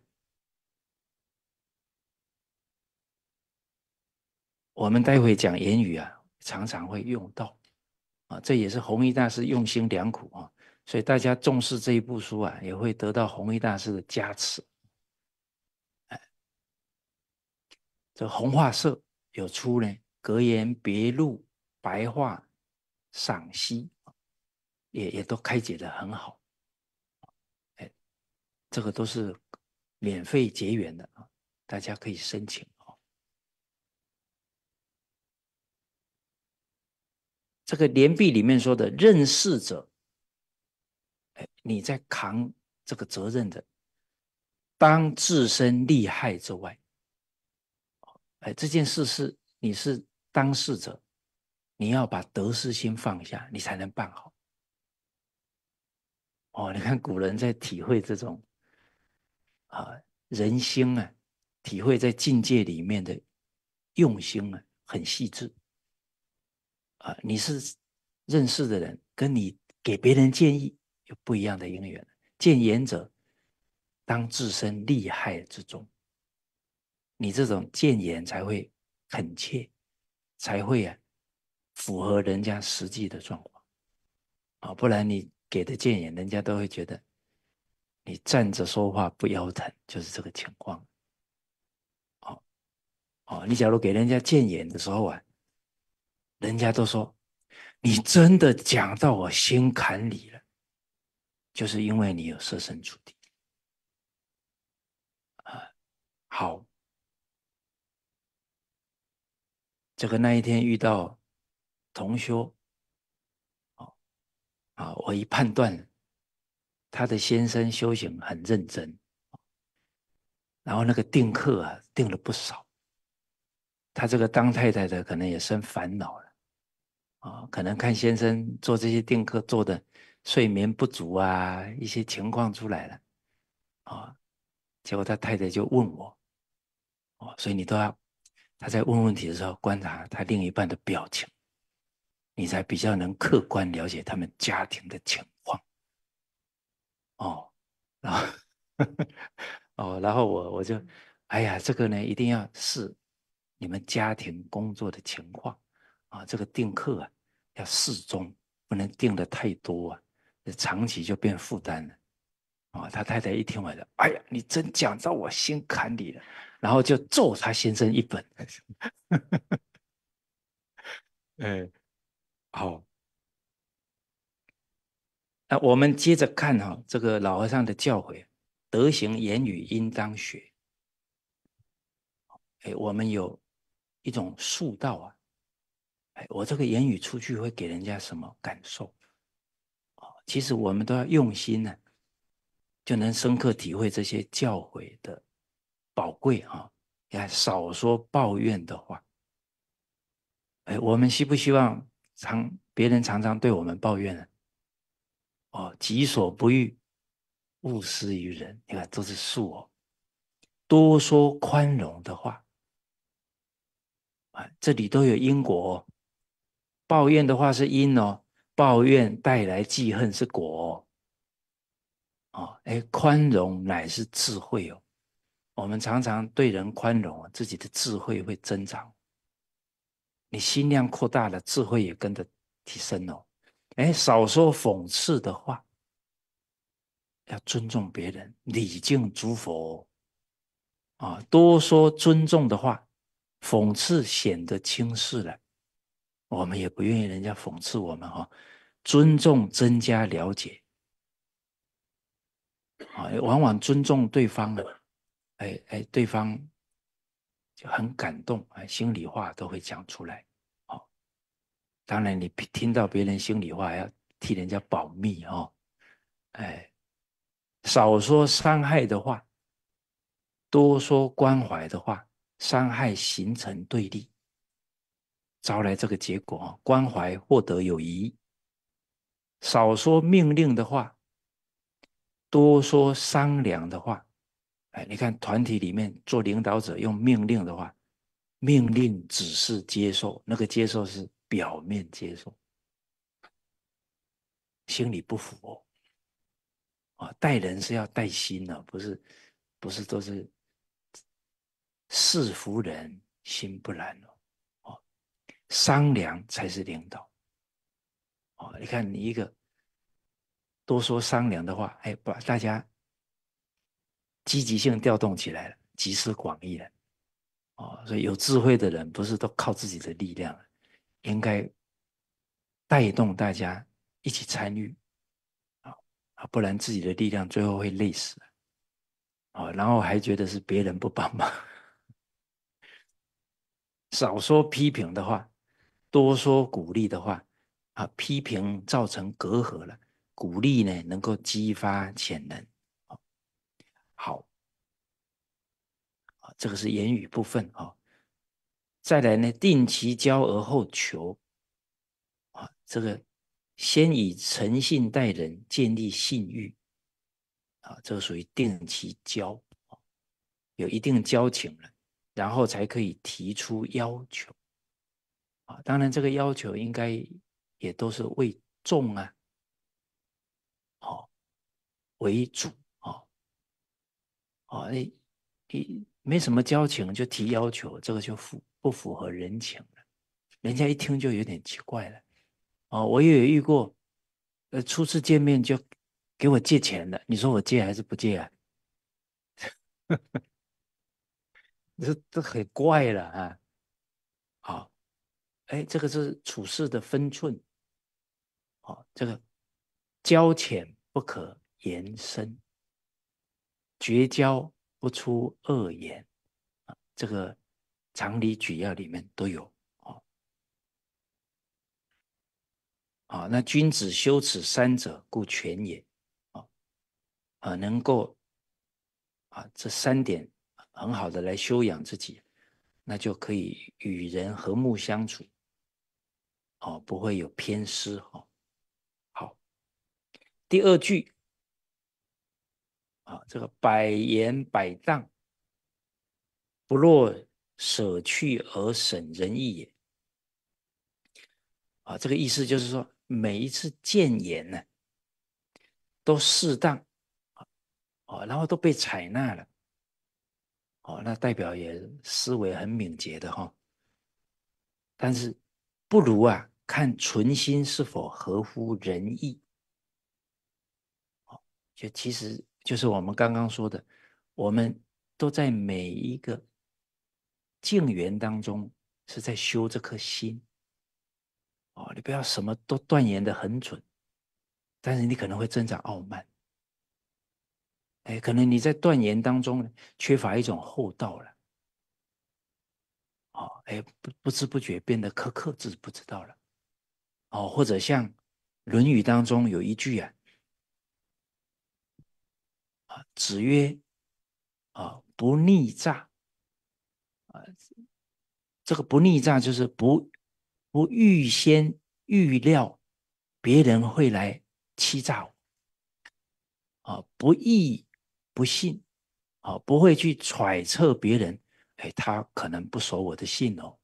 我们待会讲言语啊，常常会用到啊，这也是弘一大师用心良苦啊，所以大家重视这一部书啊，也会得到弘一大师的加持。这弘化社有出呢格言别录白话赏析，也也都开解的很好。哎，这个都是免费结缘的啊，大家可以申请哦。这个联璧里面说的认识者，哎，你在扛这个责任的，当置身利害之外。哎，这件事是你是当事者，你要把得失心放下，你才能办好。哦，你看古人在体会这种啊人心啊，体会在境界里面的用心啊，很细致啊。你是认识的人，跟你给别人建议有不一样的因缘。见言者，当置身利害之中。你这种谏言才会恳切，才会啊符合人家实际的状况啊，不然你给的谏言，人家都会觉得你站着说话不腰疼，就是这个情况。哦哦，你假如给人家谏言的时候啊，人家都说你真的讲到我心坎里了，就是因为你有设身处地啊。好，这个那一天遇到同修哦啊，我一判断他的先生修行很认真，然后那个定课啊定了不少，他这个当太太的可能也生烦恼了啊，可能看先生做这些定课做的睡眠不足啊，一些情况出来了啊，结果他太太就问我哦，所以你都要他在问问题的时候观察他另一半的表情，你才比较能客观了解他们家庭的情况哦，然后哦，然后我我就，哎呀，这个呢一定要视你们家庭工作的情况啊，这个定课啊要适中，不能定的太多啊，长期就变负担了。啊，他太太一听完了，哎呀，你真讲到我心坎里了，然后就揍他先生一本。哎，好，那我们接着看哈、哦，这个老和尚的教诲，德行言语应当学。哎，我们有一种术道啊，哎，我这个言语出去会给人家什么感受？其实我们都要用心呢，就能深刻体会这些教诲的宝贵啊！你看，少说抱怨的话。哎，我们希不希望常别人常常对我们抱怨呢？哦，己所不欲，勿施于人。你看，都是术哦。多说宽容的话，啊，这里都有因果哦。抱怨的话是因哦，抱怨带来记恨是果哦。哦，哎，宽容乃是智慧哦。我们常常对人宽容，自己的智慧会增长。你心量扩大了，智慧也跟着提升哦。哎，少说讽刺的话，要尊重别人，礼敬诸佛啊，多说尊重的话，讽刺显得轻视了。我们也不愿意人家讽刺我们哈、哦，尊重增加了解啊，往往尊重对方啊，哎哎，对方就很感动，哎，心里话都会讲出来。哦，当然你听到别人心里话，要替人家保密哦。哎，少说伤害的话，多说关怀的话，伤害形成对立，招来这个结果啊，关怀获得友谊。少说命令的话，多说商量的话。哎，你看团体里面做领导者用命令的话，命令只是接受，那个接受是表面接受，心里不服哦。啊，待人是要带心的、哦，不是不是都是事服人心不然哦。哦，商量才是领导哦。你看你一个多说商量的话，哎，把大家积极性调动起来了，集思广益了哦。所以有智慧的人不是都靠自己的力量，应该带动大家一起参与啊啊，不然自己的力量最后会累死啊。然后还觉得是别人不帮忙。少说批评的话，多说鼓励的话啊。批评造成隔阂了，鼓励呢能够激发潜能。好，这个是言语部分啊。再来呢，定其交而后求啊，这个先以诚信待人，建立信誉啊，这个属于定其交。 有一定交情了，然后才可以提出要求啊。当然，这个要求应该也都是为众啊，哦为主哦哦，你你没什么交情就提要求，这个就符不符合人情了？人家一听就有点奇怪了。哦，我也有遇过，呃，初次见面就给我借钱了，你说我借还是不借啊？这这很怪了啊！好，哎，这个是处事的分寸。哦，这个交浅不可言深，绝交不出恶言啊，这个常理举要里面都有。哦，好，那君子修此三者，故全也。啊啊，能够啊这三点很好的来修养自己，那就可以与人和睦相处，哦，不会有偏私。哦，好，第二句啊，这个百言百当，不若舍去而省人意也。啊，这个意思就是说，每一次谏言呢，都适当，哦，然后都被采纳了，哦，那代表也思维很敏捷的哈、哦。但是不如啊，看存心是否合乎人意。哦，就其实就是我们刚刚说的，我们都在每一个境缘当中是在修这颗心。哦，你不要什么都断言的很准，但是你可能会增长傲慢。哎，可能你在断言当中缺乏一种厚道了。哦，哎，不不知不觉变得苛刻，自不知道了。哦，或者像《论语》当中有一句啊，啊，子曰：啊，不逆诈。啊，这个不逆诈就是不不预先预料别人会来欺诈我。啊，不义不信。啊，不会去揣测别人，哎，他可能不守我的信哦。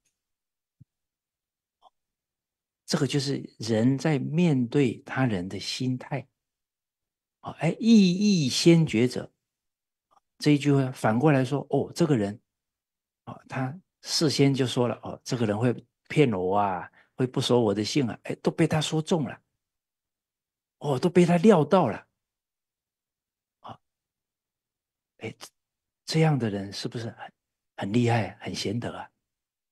这个就是人在面对他人的心态。啊，哎，义义先觉者，这一句话反过来说，哦，这个人啊，他事先就说了，哦，这个人会骗我啊，会不守我的信啊，哎，都被他说中了。哦，都被他料到了。啊，哎，这样的人是不是很很厉害、很贤德啊？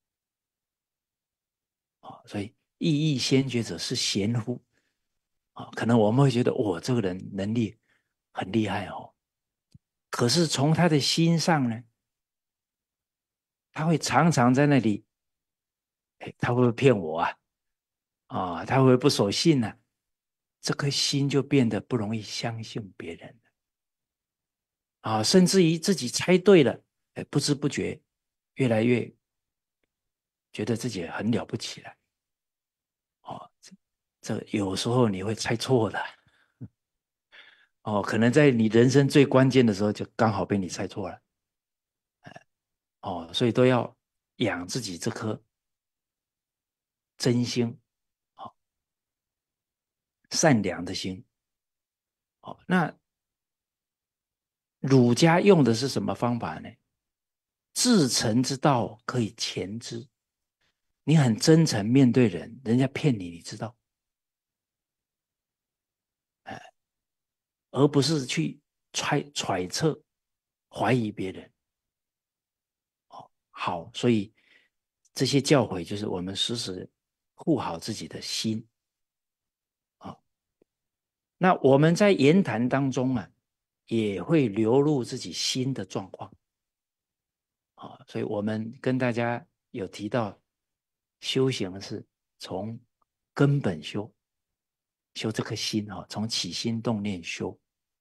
啊，所以义义先觉者是贤乎？啊，可能我们会觉得，哇，这个人能力很厉害哦。可是从他的心上呢，他会常常在那里，哎，他会不会骗我啊？啊，他会不会不守信呢、啊？这颗心就变得不容易相信别人了。啊，甚至于自己猜对了，哎，不知不觉越来越觉得自己很了不起了。哦，这这有时候你会猜错的。哦，可能在你人生最关键的时候，就刚好被你猜错了。哦，所以都要养自己这颗真心。好，善良的心。好，那儒家用的是什么方法呢？至诚之道可以前之。你很真诚面对人，人家骗你，你知道，哎，而不是去揣揣测、怀疑别人。哦，好，所以这些教诲就是我们时时护好自己的心。啊、哦，那我们在言谈当中啊，也会流露自己心的状况。啊、哦，所以我们跟大家有提到，修行是从根本修，修这颗心啊、哦，从起心动念修。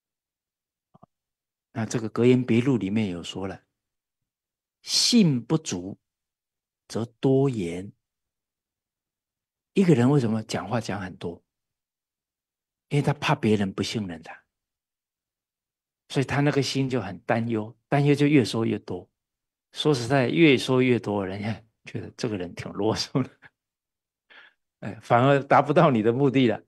那这个格言别录里面有说了，信不足则多言。一个人为什么讲话讲很多？因为他怕别人不信任他。 所以他那个心就很担忧，担忧就越说越多。说实在，越说越多，人家觉得这个人挺啰嗦的，哎，反而达不到你的目的了。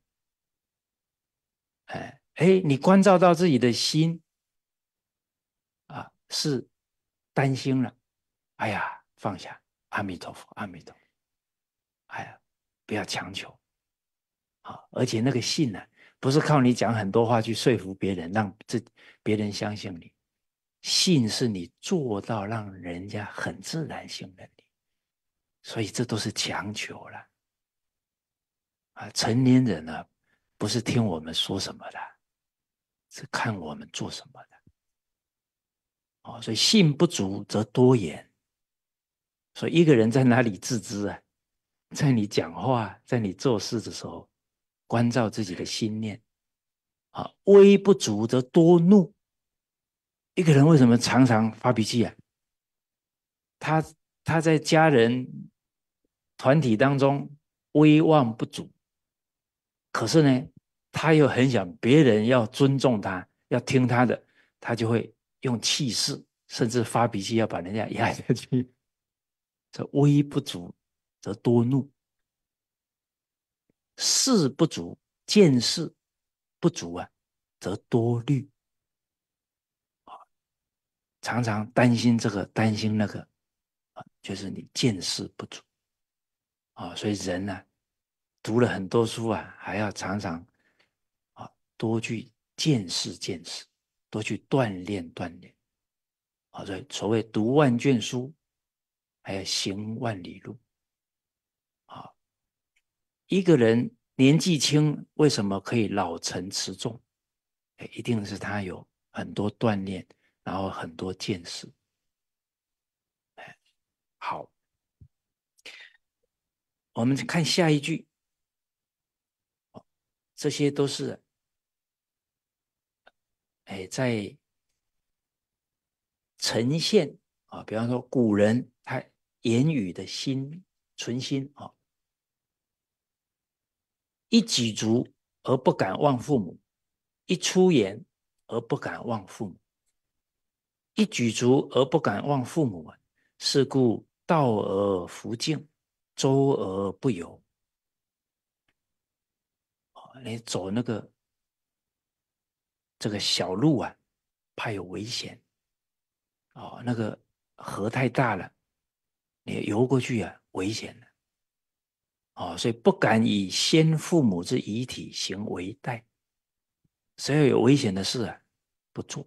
哎哎，你关照到自己的心啊，是担心了，哎呀，放下，阿弥陀佛，阿弥陀佛，哎呀，不要强求啊。而且那个信呢、啊，不是靠你讲很多话去说服别人，让这别人相信你。信是你做到让人家很自然信任你，所以这都是强求了啊。成年人呢、啊，不是听我们说什么的，是看我们做什么的。哦，所以信不足则多言。所以一个人在哪里自知啊？在你讲话，在你做事的时候，关照自己的心念。啊，威不足则多怒。一个人为什么常常发脾气啊？他他在家人团体当中威望不足，可是呢，他又很想别人要尊重他，要听他的，他就会用气势，甚至发脾气要把人家压下去。这威不足则多怒，事不足，见识不足啊，则多虑。常常担心这个，担心那个，就是你见识不足啊。所以人呢、啊，读了很多书啊，还要常常啊多去见识见识，多去锻炼锻炼啊。所以所谓读万卷书，还要行万里路啊。一个人年纪轻，为什么可以老成持重？一定是他有很多锻炼，然后很多见识。好，我们看下一句，这些都是哎在呈现啊，比方说古人他言语的心存心啊，一举足而不敢忘父母，一出言而不敢忘父母，一举足而不敢忘父母，是故道而弗敬，周而不游。你走那个这个小路啊，怕有危险哦，那个河太大了，你游过去啊，危险了哦，所以不敢以先父母之遗体行为代。只要有危险的事啊，不做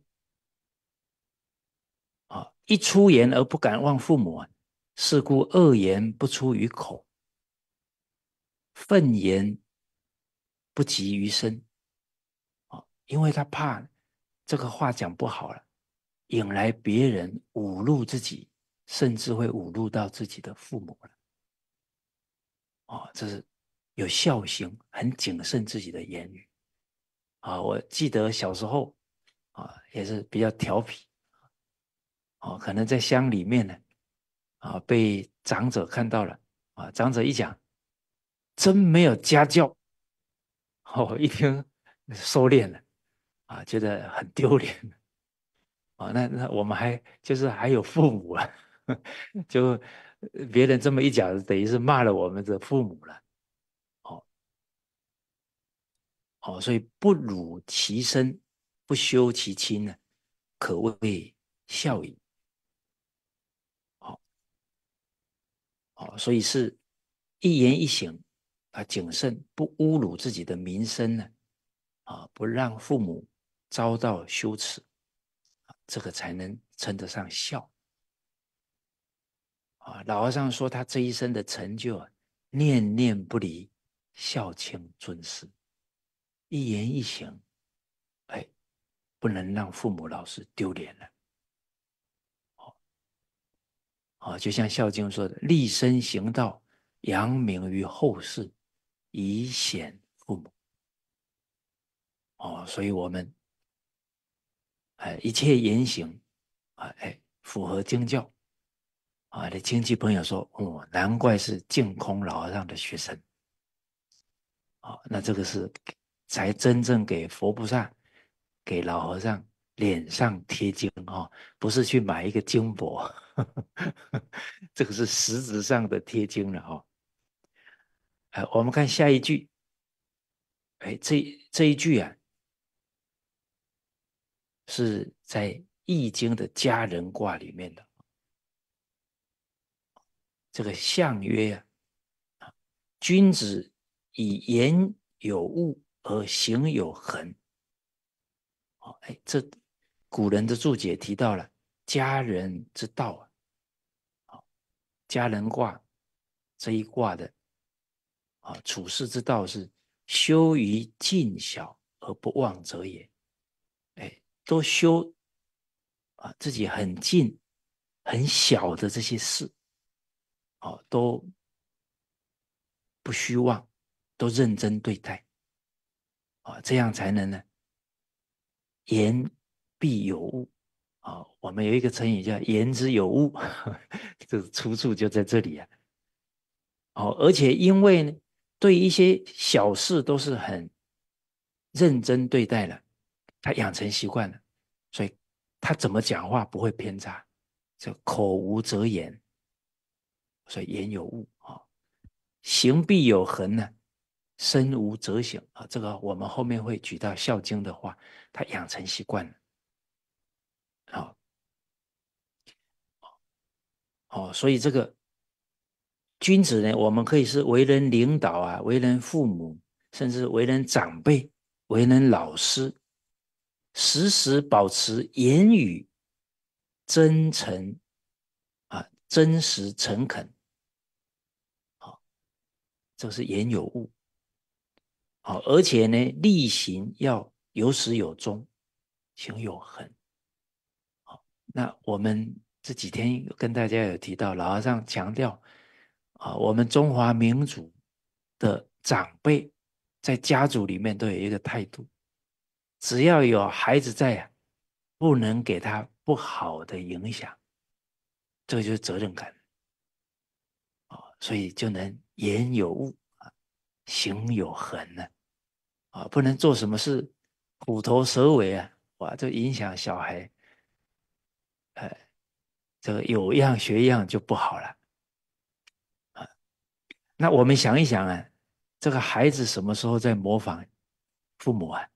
啊、哦。一出言而不敢忘父母啊，是故恶言不出于口，愤言不及于身啊、哦，因为他怕这个话讲不好了，引来别人侮辱自己，甚至会侮辱到自己的父母了。哦，这是有孝心，很谨慎自己的言语啊。我记得小时候啊，也是比较调皮哦，可能在乡里面呢啊，被长者看到了啊，长者一讲，真没有家教哦，一听收敛了啊，觉得很丢脸啊。那那我们还就是还有父母啊，就别人这么一讲，等于是骂了我们的父母了。哦哦，所以不辱其身，不修其亲呢，可谓孝矣。哦哦，所以是一言一行啊，谨慎，不侮辱自己的名声呢，啊，不让父母遭到羞耻，这个才能称得上孝。啊，老和尚说他这一生的成就啊，念念不离孝亲尊师，一言一行，哎，不能让父母老师丢脸了。啊，就像孝经说的，立身行道，扬名于后世，以显父母。哦，所以我们哎一切言行啊，哎符合经教啊。的亲戚朋友说，哦，难怪是净空老和尚的学生。啊，那这个是才真正给佛菩萨、给老和尚脸上贴金哦，不是去买一个金箔，这个是实质上的贴金了哦。呃，我们看下一句，哎，这这一句啊，是在《易经》的家人卦里面的。这个象曰啊，君子以言有物而行有恒。哦，哎，这古人的注解提到了家人之道啊，家人卦这一卦的啊处世之道是修于近小而不忘则也。哎，都修啊自己很近很小的这些事，哦，都不虚妄，都认真对待啊，这样才能呢言必有物啊。我们有一个成语叫言之有物，这出处就在这里啊。哦，而且因为呢，对一些小事都是很认真对待了，他养成习惯了，所以他怎么讲话不会偏差，这口无遮言，所以言有物啊、哦，行必有恒呢，身无则省啊。这个我们后面会举到《孝经》的话，他养成习惯了啊。哦哦，所以这个君子呢，我们可以是为人领导啊，为人父母，甚至为人长辈，为人老师，时时保持言语真诚啊，真实诚恳，啊，这是言有物。好，而且呢，力行要有始有终，行有恒。好，那我们这几天跟大家有提到，老和尚强调啊，我们中华民族的长辈在家族里面都有一个态度，只要有孩子在啊，不能给他不好的影响，这个就是责任感啊，所以就能言有物啊，行有恒呢啊，不能做什么事虎头蛇尾啊，哇，这影响小孩，呃，这个有样学样就不好了啊。那我们想一想啊，这个孩子什么时候在模仿父母啊？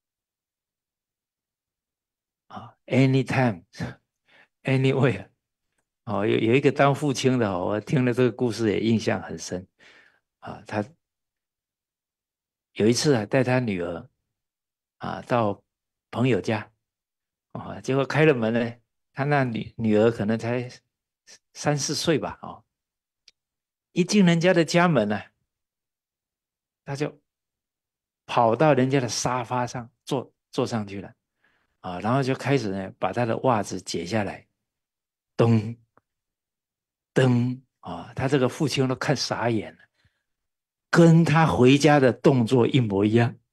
啊，anytime anywhere。哦，有有一个当父亲的哦，我听了这个故事也印象很深啊。他有一次啊，带他女儿啊到朋友家啊，结果开了门呢，他那女女儿可能才三四岁吧，哦，一进人家的家门呢、啊，他就跑到人家的沙发上坐坐上去了啊，然后就开始呢把他的袜子解下来，噔噔啊，他这个父亲都看傻眼了，跟他回家的动作一模一样。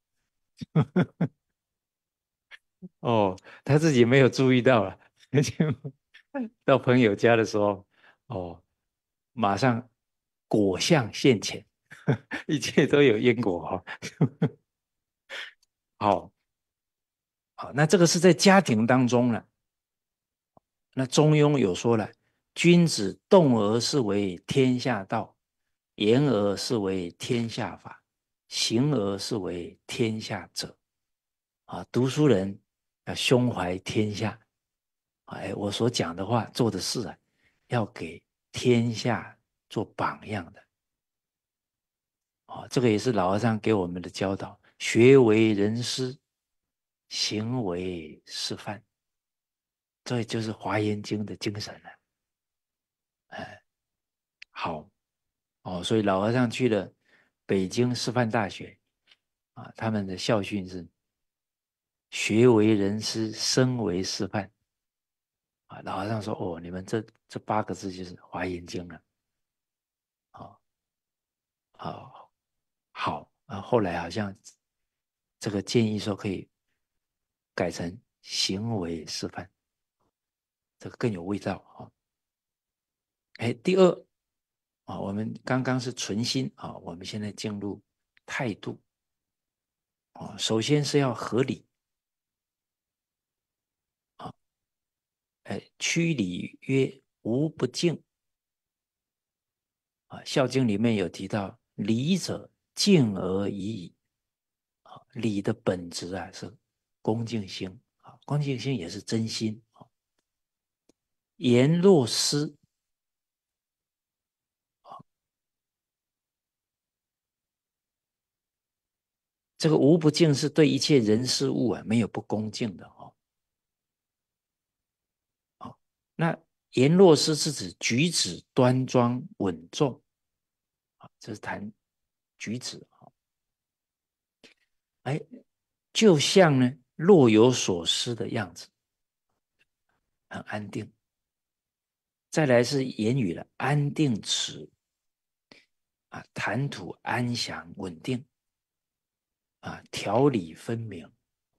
哦，他自己没有注意到了，就到朋友家的时候，哦，马上果相现前，一切都有因果哈、哦。好，好，那这个是在家庭当中呢。那中庸有说了，君子动而是为天下道，言而是为天下法，行而是为天下者。啊，读书人要胸怀天下，哎，我所讲的话、做的事啊，要给天下做榜样的。哦，这个也是老和尚给我们的教导：学为人师，行为示范。这就是《华严经》的精神了。哎，好哦，所以老和尚去了北京师范大学啊，他们的校训是：学为人师，身为示范。啊，老和尚说：“哦，你们这这八个字就是《华严经》了。”啊啊，好啊，后来好像这个建议说可以改成行为示范，这个更有味道啊。哎，第二啊，我们刚刚是存心啊，我们现在进入态度啊，首先是要合理哎，曲礼曰无不敬啊，《孝经》里面有提到，礼者敬而已矣。啊，礼的本质啊是恭敬心啊，恭敬心也是真心啊。言若失，这个无不敬是对一切人事物啊没有不恭敬的哦。哦，那言若失是指举止端庄稳重啊，这是谈举止啊。哎，就像呢若有所思的样子，很安定。再来是言语了，安定持啊，谈吐安详稳定啊，条理分明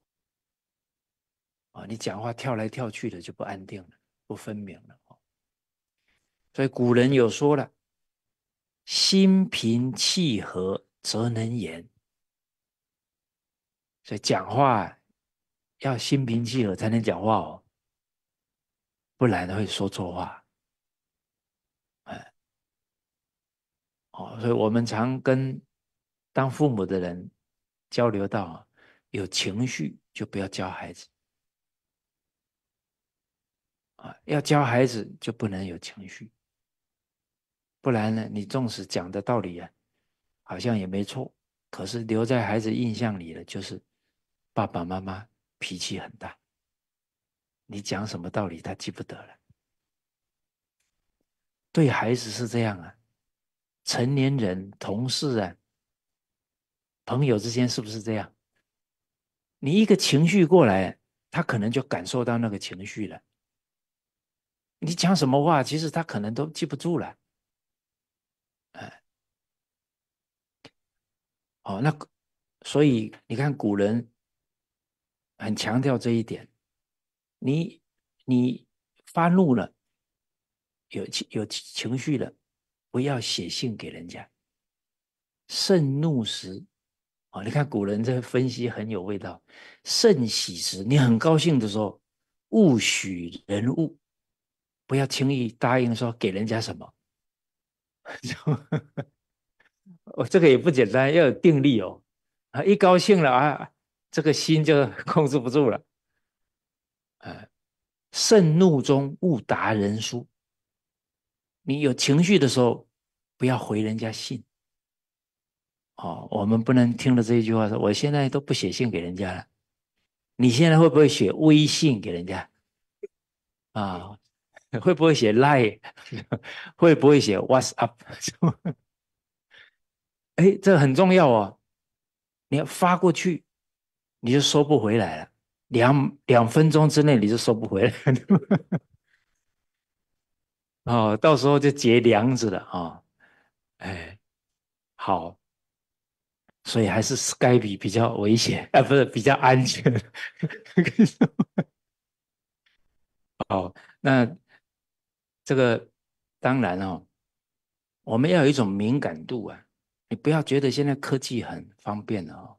啊，你讲话跳来跳去的就不安定了，不分明了。所以古人有说了，心平气和则能言。所以讲话要心平气和才能讲话哦，不然会说错话。哎，哦，所以我们常跟当父母的人交流到，有情绪就不要教孩子啊，要教孩子就不能有情绪，不然呢，你纵使讲的道理啊，好像也没错，可是留在孩子印象里的就是爸爸妈妈脾气很大，你讲什么道理他记不得了。对孩子是这样啊，成年人、同事啊、朋友之间是不是这样？你一个情绪过来，他可能就感受到那个情绪了。你讲什么话，其实他可能都记不住了。哎，哦，那所以你看古人很强调这一点。你你发怒了，有有情绪了，不要写信给人家。盛怒时，哦，你看古人这个分析很有味道。盛喜时，你很高兴的时候，勿许人物，不要轻易答应说给人家什么。哦，这个也不简单，要有定力哦。啊，一高兴了啊，这个心就控制不住了。呃，盛怒中勿答人书。你有情绪的时候，不要回人家信。哦，我们不能听了这一句话说，我现在都不写信给人家了。你现在会不会写微信给人家啊？会不会写 Line？会不会写 WhatsApp？哎，这很重要哦。你要发过去，你就收不回来了。两两分钟之内你就收不回来了。哦，到时候就结梁子了啊、哦！哎，好，所以还是 Skype 比较危险啊，不是比较安全。好，那这个当然哦，我们要有一种敏感度啊，你不要觉得现在科技很方便哦，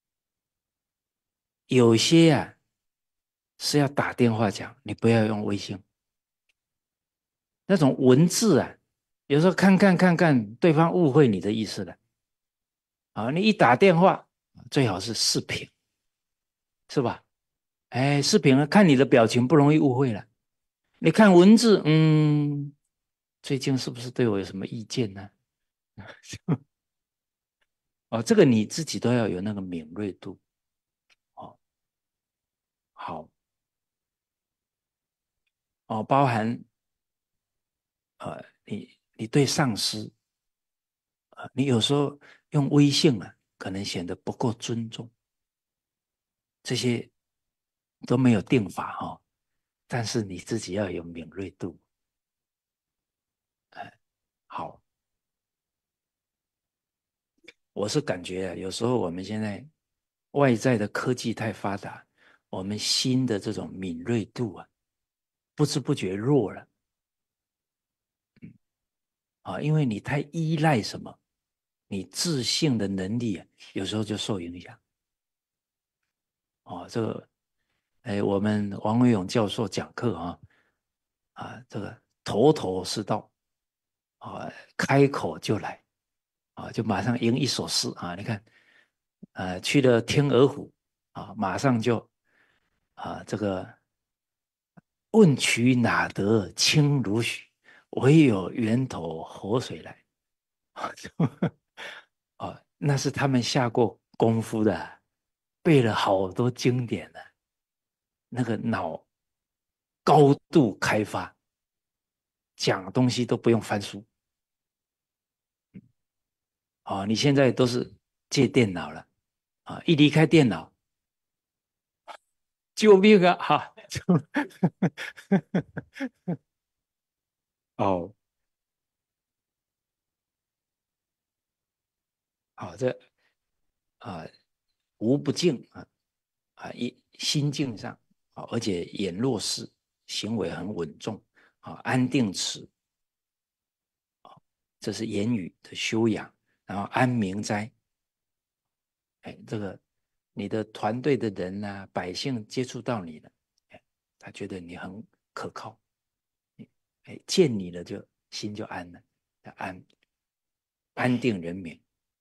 有些啊是要打电话讲，你不要用微信。那种文字啊，有时候看看看看，对方误会你的意思了啊！你一打电话，最好是视频，是吧？哎，视频啊，看你的表情不容易误会了。你看文字，嗯，最近是不是对我有什么意见呢？哦，这个你自己都要有那个敏锐度。哦，好，哦，包含呃，你你对上司，呃，你有时候用微信啊，可能显得不够尊重，这些都没有定法哈、哦，但是你自己要有敏锐度。哎，好，我是感觉啊，有时候我们现在外在的科技太发达，我们心的这种敏锐度啊，不知不觉弱了啊，因为你太依赖什么，你自信的能力啊，有时候就受影响。哦，这个，哎，我们王维勇教授讲课啊， 啊，这个头头是道啊，开口就来啊，就马上吟一首诗啊。你看，呃，去了天鹅湖啊，马上就啊这个问渠哪得清如许，唯有源头活水来。哦，那是他们下过功夫的，背了好多经典的，那个脑高度开发，讲东西都不用翻书。哦，你现在都是借电脑了啊，一离开电脑，救命啊！哈，哦，好、这啊无不敬啊啊一心境上啊，而且眼若识，行为很稳重啊，安定持，这是言语的修养。然后安民哉，哎，这个你的团队的人啊，百姓接触到你了，哎，他觉得你很可靠，哎，见你了就心就安了，安安定人民。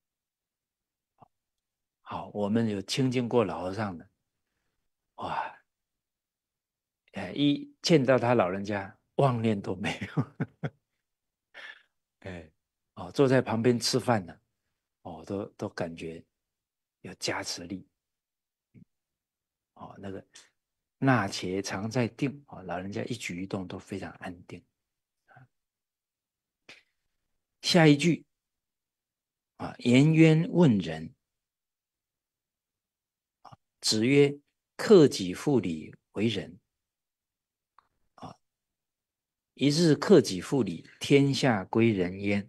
好，我们有亲近过老和尚的，哇，哎，一见到他老人家，妄念都没有，哎，哦，坐在旁边吃饭呢，哦，都都感觉有加持力，哦，那个纳且常在定，哦，老人家一举一动都非常安定。下一句啊，颜渊问仁，子曰：克己复礼为仁。啊，一日克己复礼，天下归仁焉。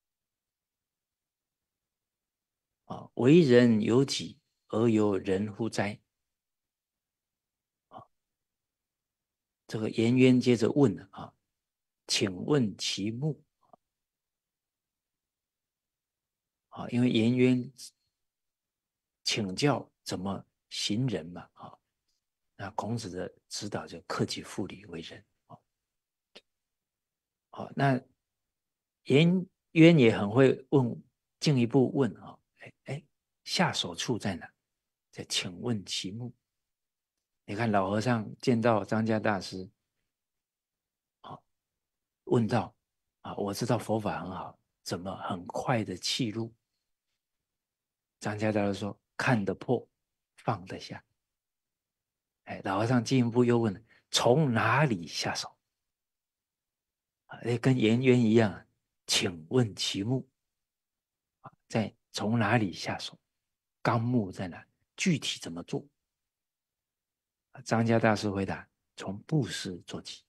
啊，为人由己而由人乎哉？啊，这个颜渊接着问了啊，请问其目啊，因为颜渊请教怎么行人嘛啊，那孔子的指导就克己复礼为仁。啊，好，那颜渊也很会问，进一步问啊，哎哎，下手处在哪？再请问其目。你看老和尚见到张家大师，啊，问道啊，我知道佛法很好，怎么很快的弃入？张家大师说，看得破，放得下。哎，老和尚进一步又问了，从哪里下手？哎，跟颜渊一样，请问其目，在从哪里下手？纲目在哪？具体怎么做？张家大师回答：从布施做起。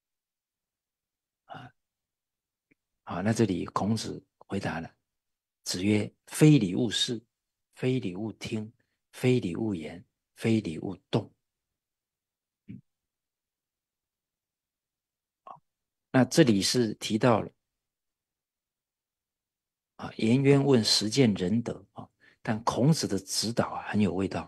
啊，好，那这里孔子回答了，子曰：非礼勿视，非礼勿听，非礼勿言，非礼勿动。嗯，那这里是提到了啊，颜渊问实践仁德啊，但孔子的指导啊很有味道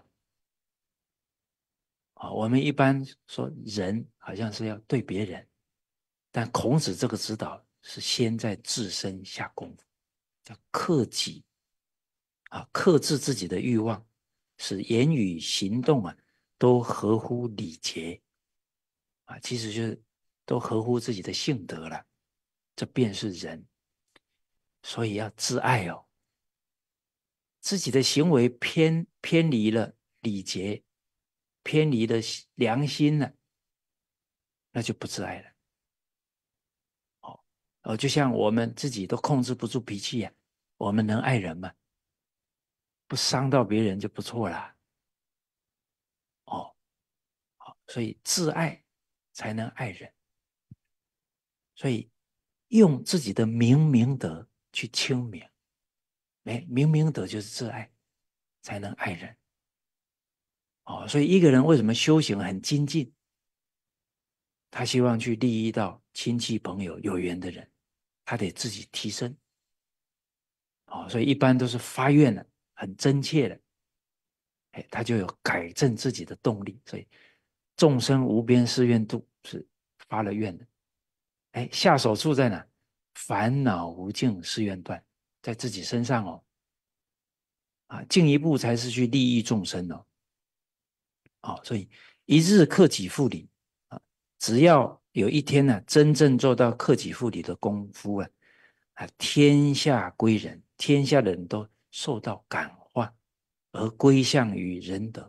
啊。我们一般说仁好像是要对别人，但孔子这个指导是先在自身下功夫，叫克己啊，克制自己的欲望，使言语行动啊都合乎礼节啊，其实就是都合乎自己的性德了，这便是仁。所以要自爱哦，自己的行为偏偏离了礼节，偏离了良心了，那就不自爱了。哦，哦，就像我们自己都控制不住脾气呀、啊，我们能爱人吗？不伤到别人就不错啦。哦，好，所以自爱才能爱人。所以用自己的明明德去清明，哎，明明德就是自爱，才能爱人。哦，所以一个人为什么修行很精进？他希望去利益到亲戚朋友有缘的人，他得自己提升。哦，所以一般都是发愿了，很真切的，哎，他就有改正自己的动力。所以众生无边誓愿度是发了愿的， 哎，下手处在哪？烦恼无尽，誓愿断，在自己身上哦。啊，进一步才是去利益众生哦。哦，所以一日克己复礼啊，只要有一天呢、啊，真正做到克己复礼的功夫啊，啊，天下归仁，天下的人都受到感化，而归向于仁德。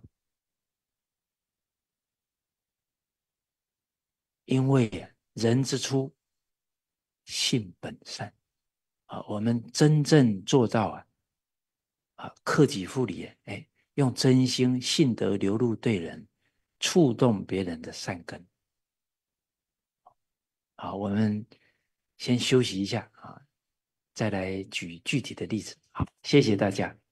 因为啊，人之初，性本善啊，我们真正做到啊啊，克己复礼，哎，用真心信德流露对人，触动别人的善根。好，我们先休息一下啊，再来举具体的例子。好，谢谢大家。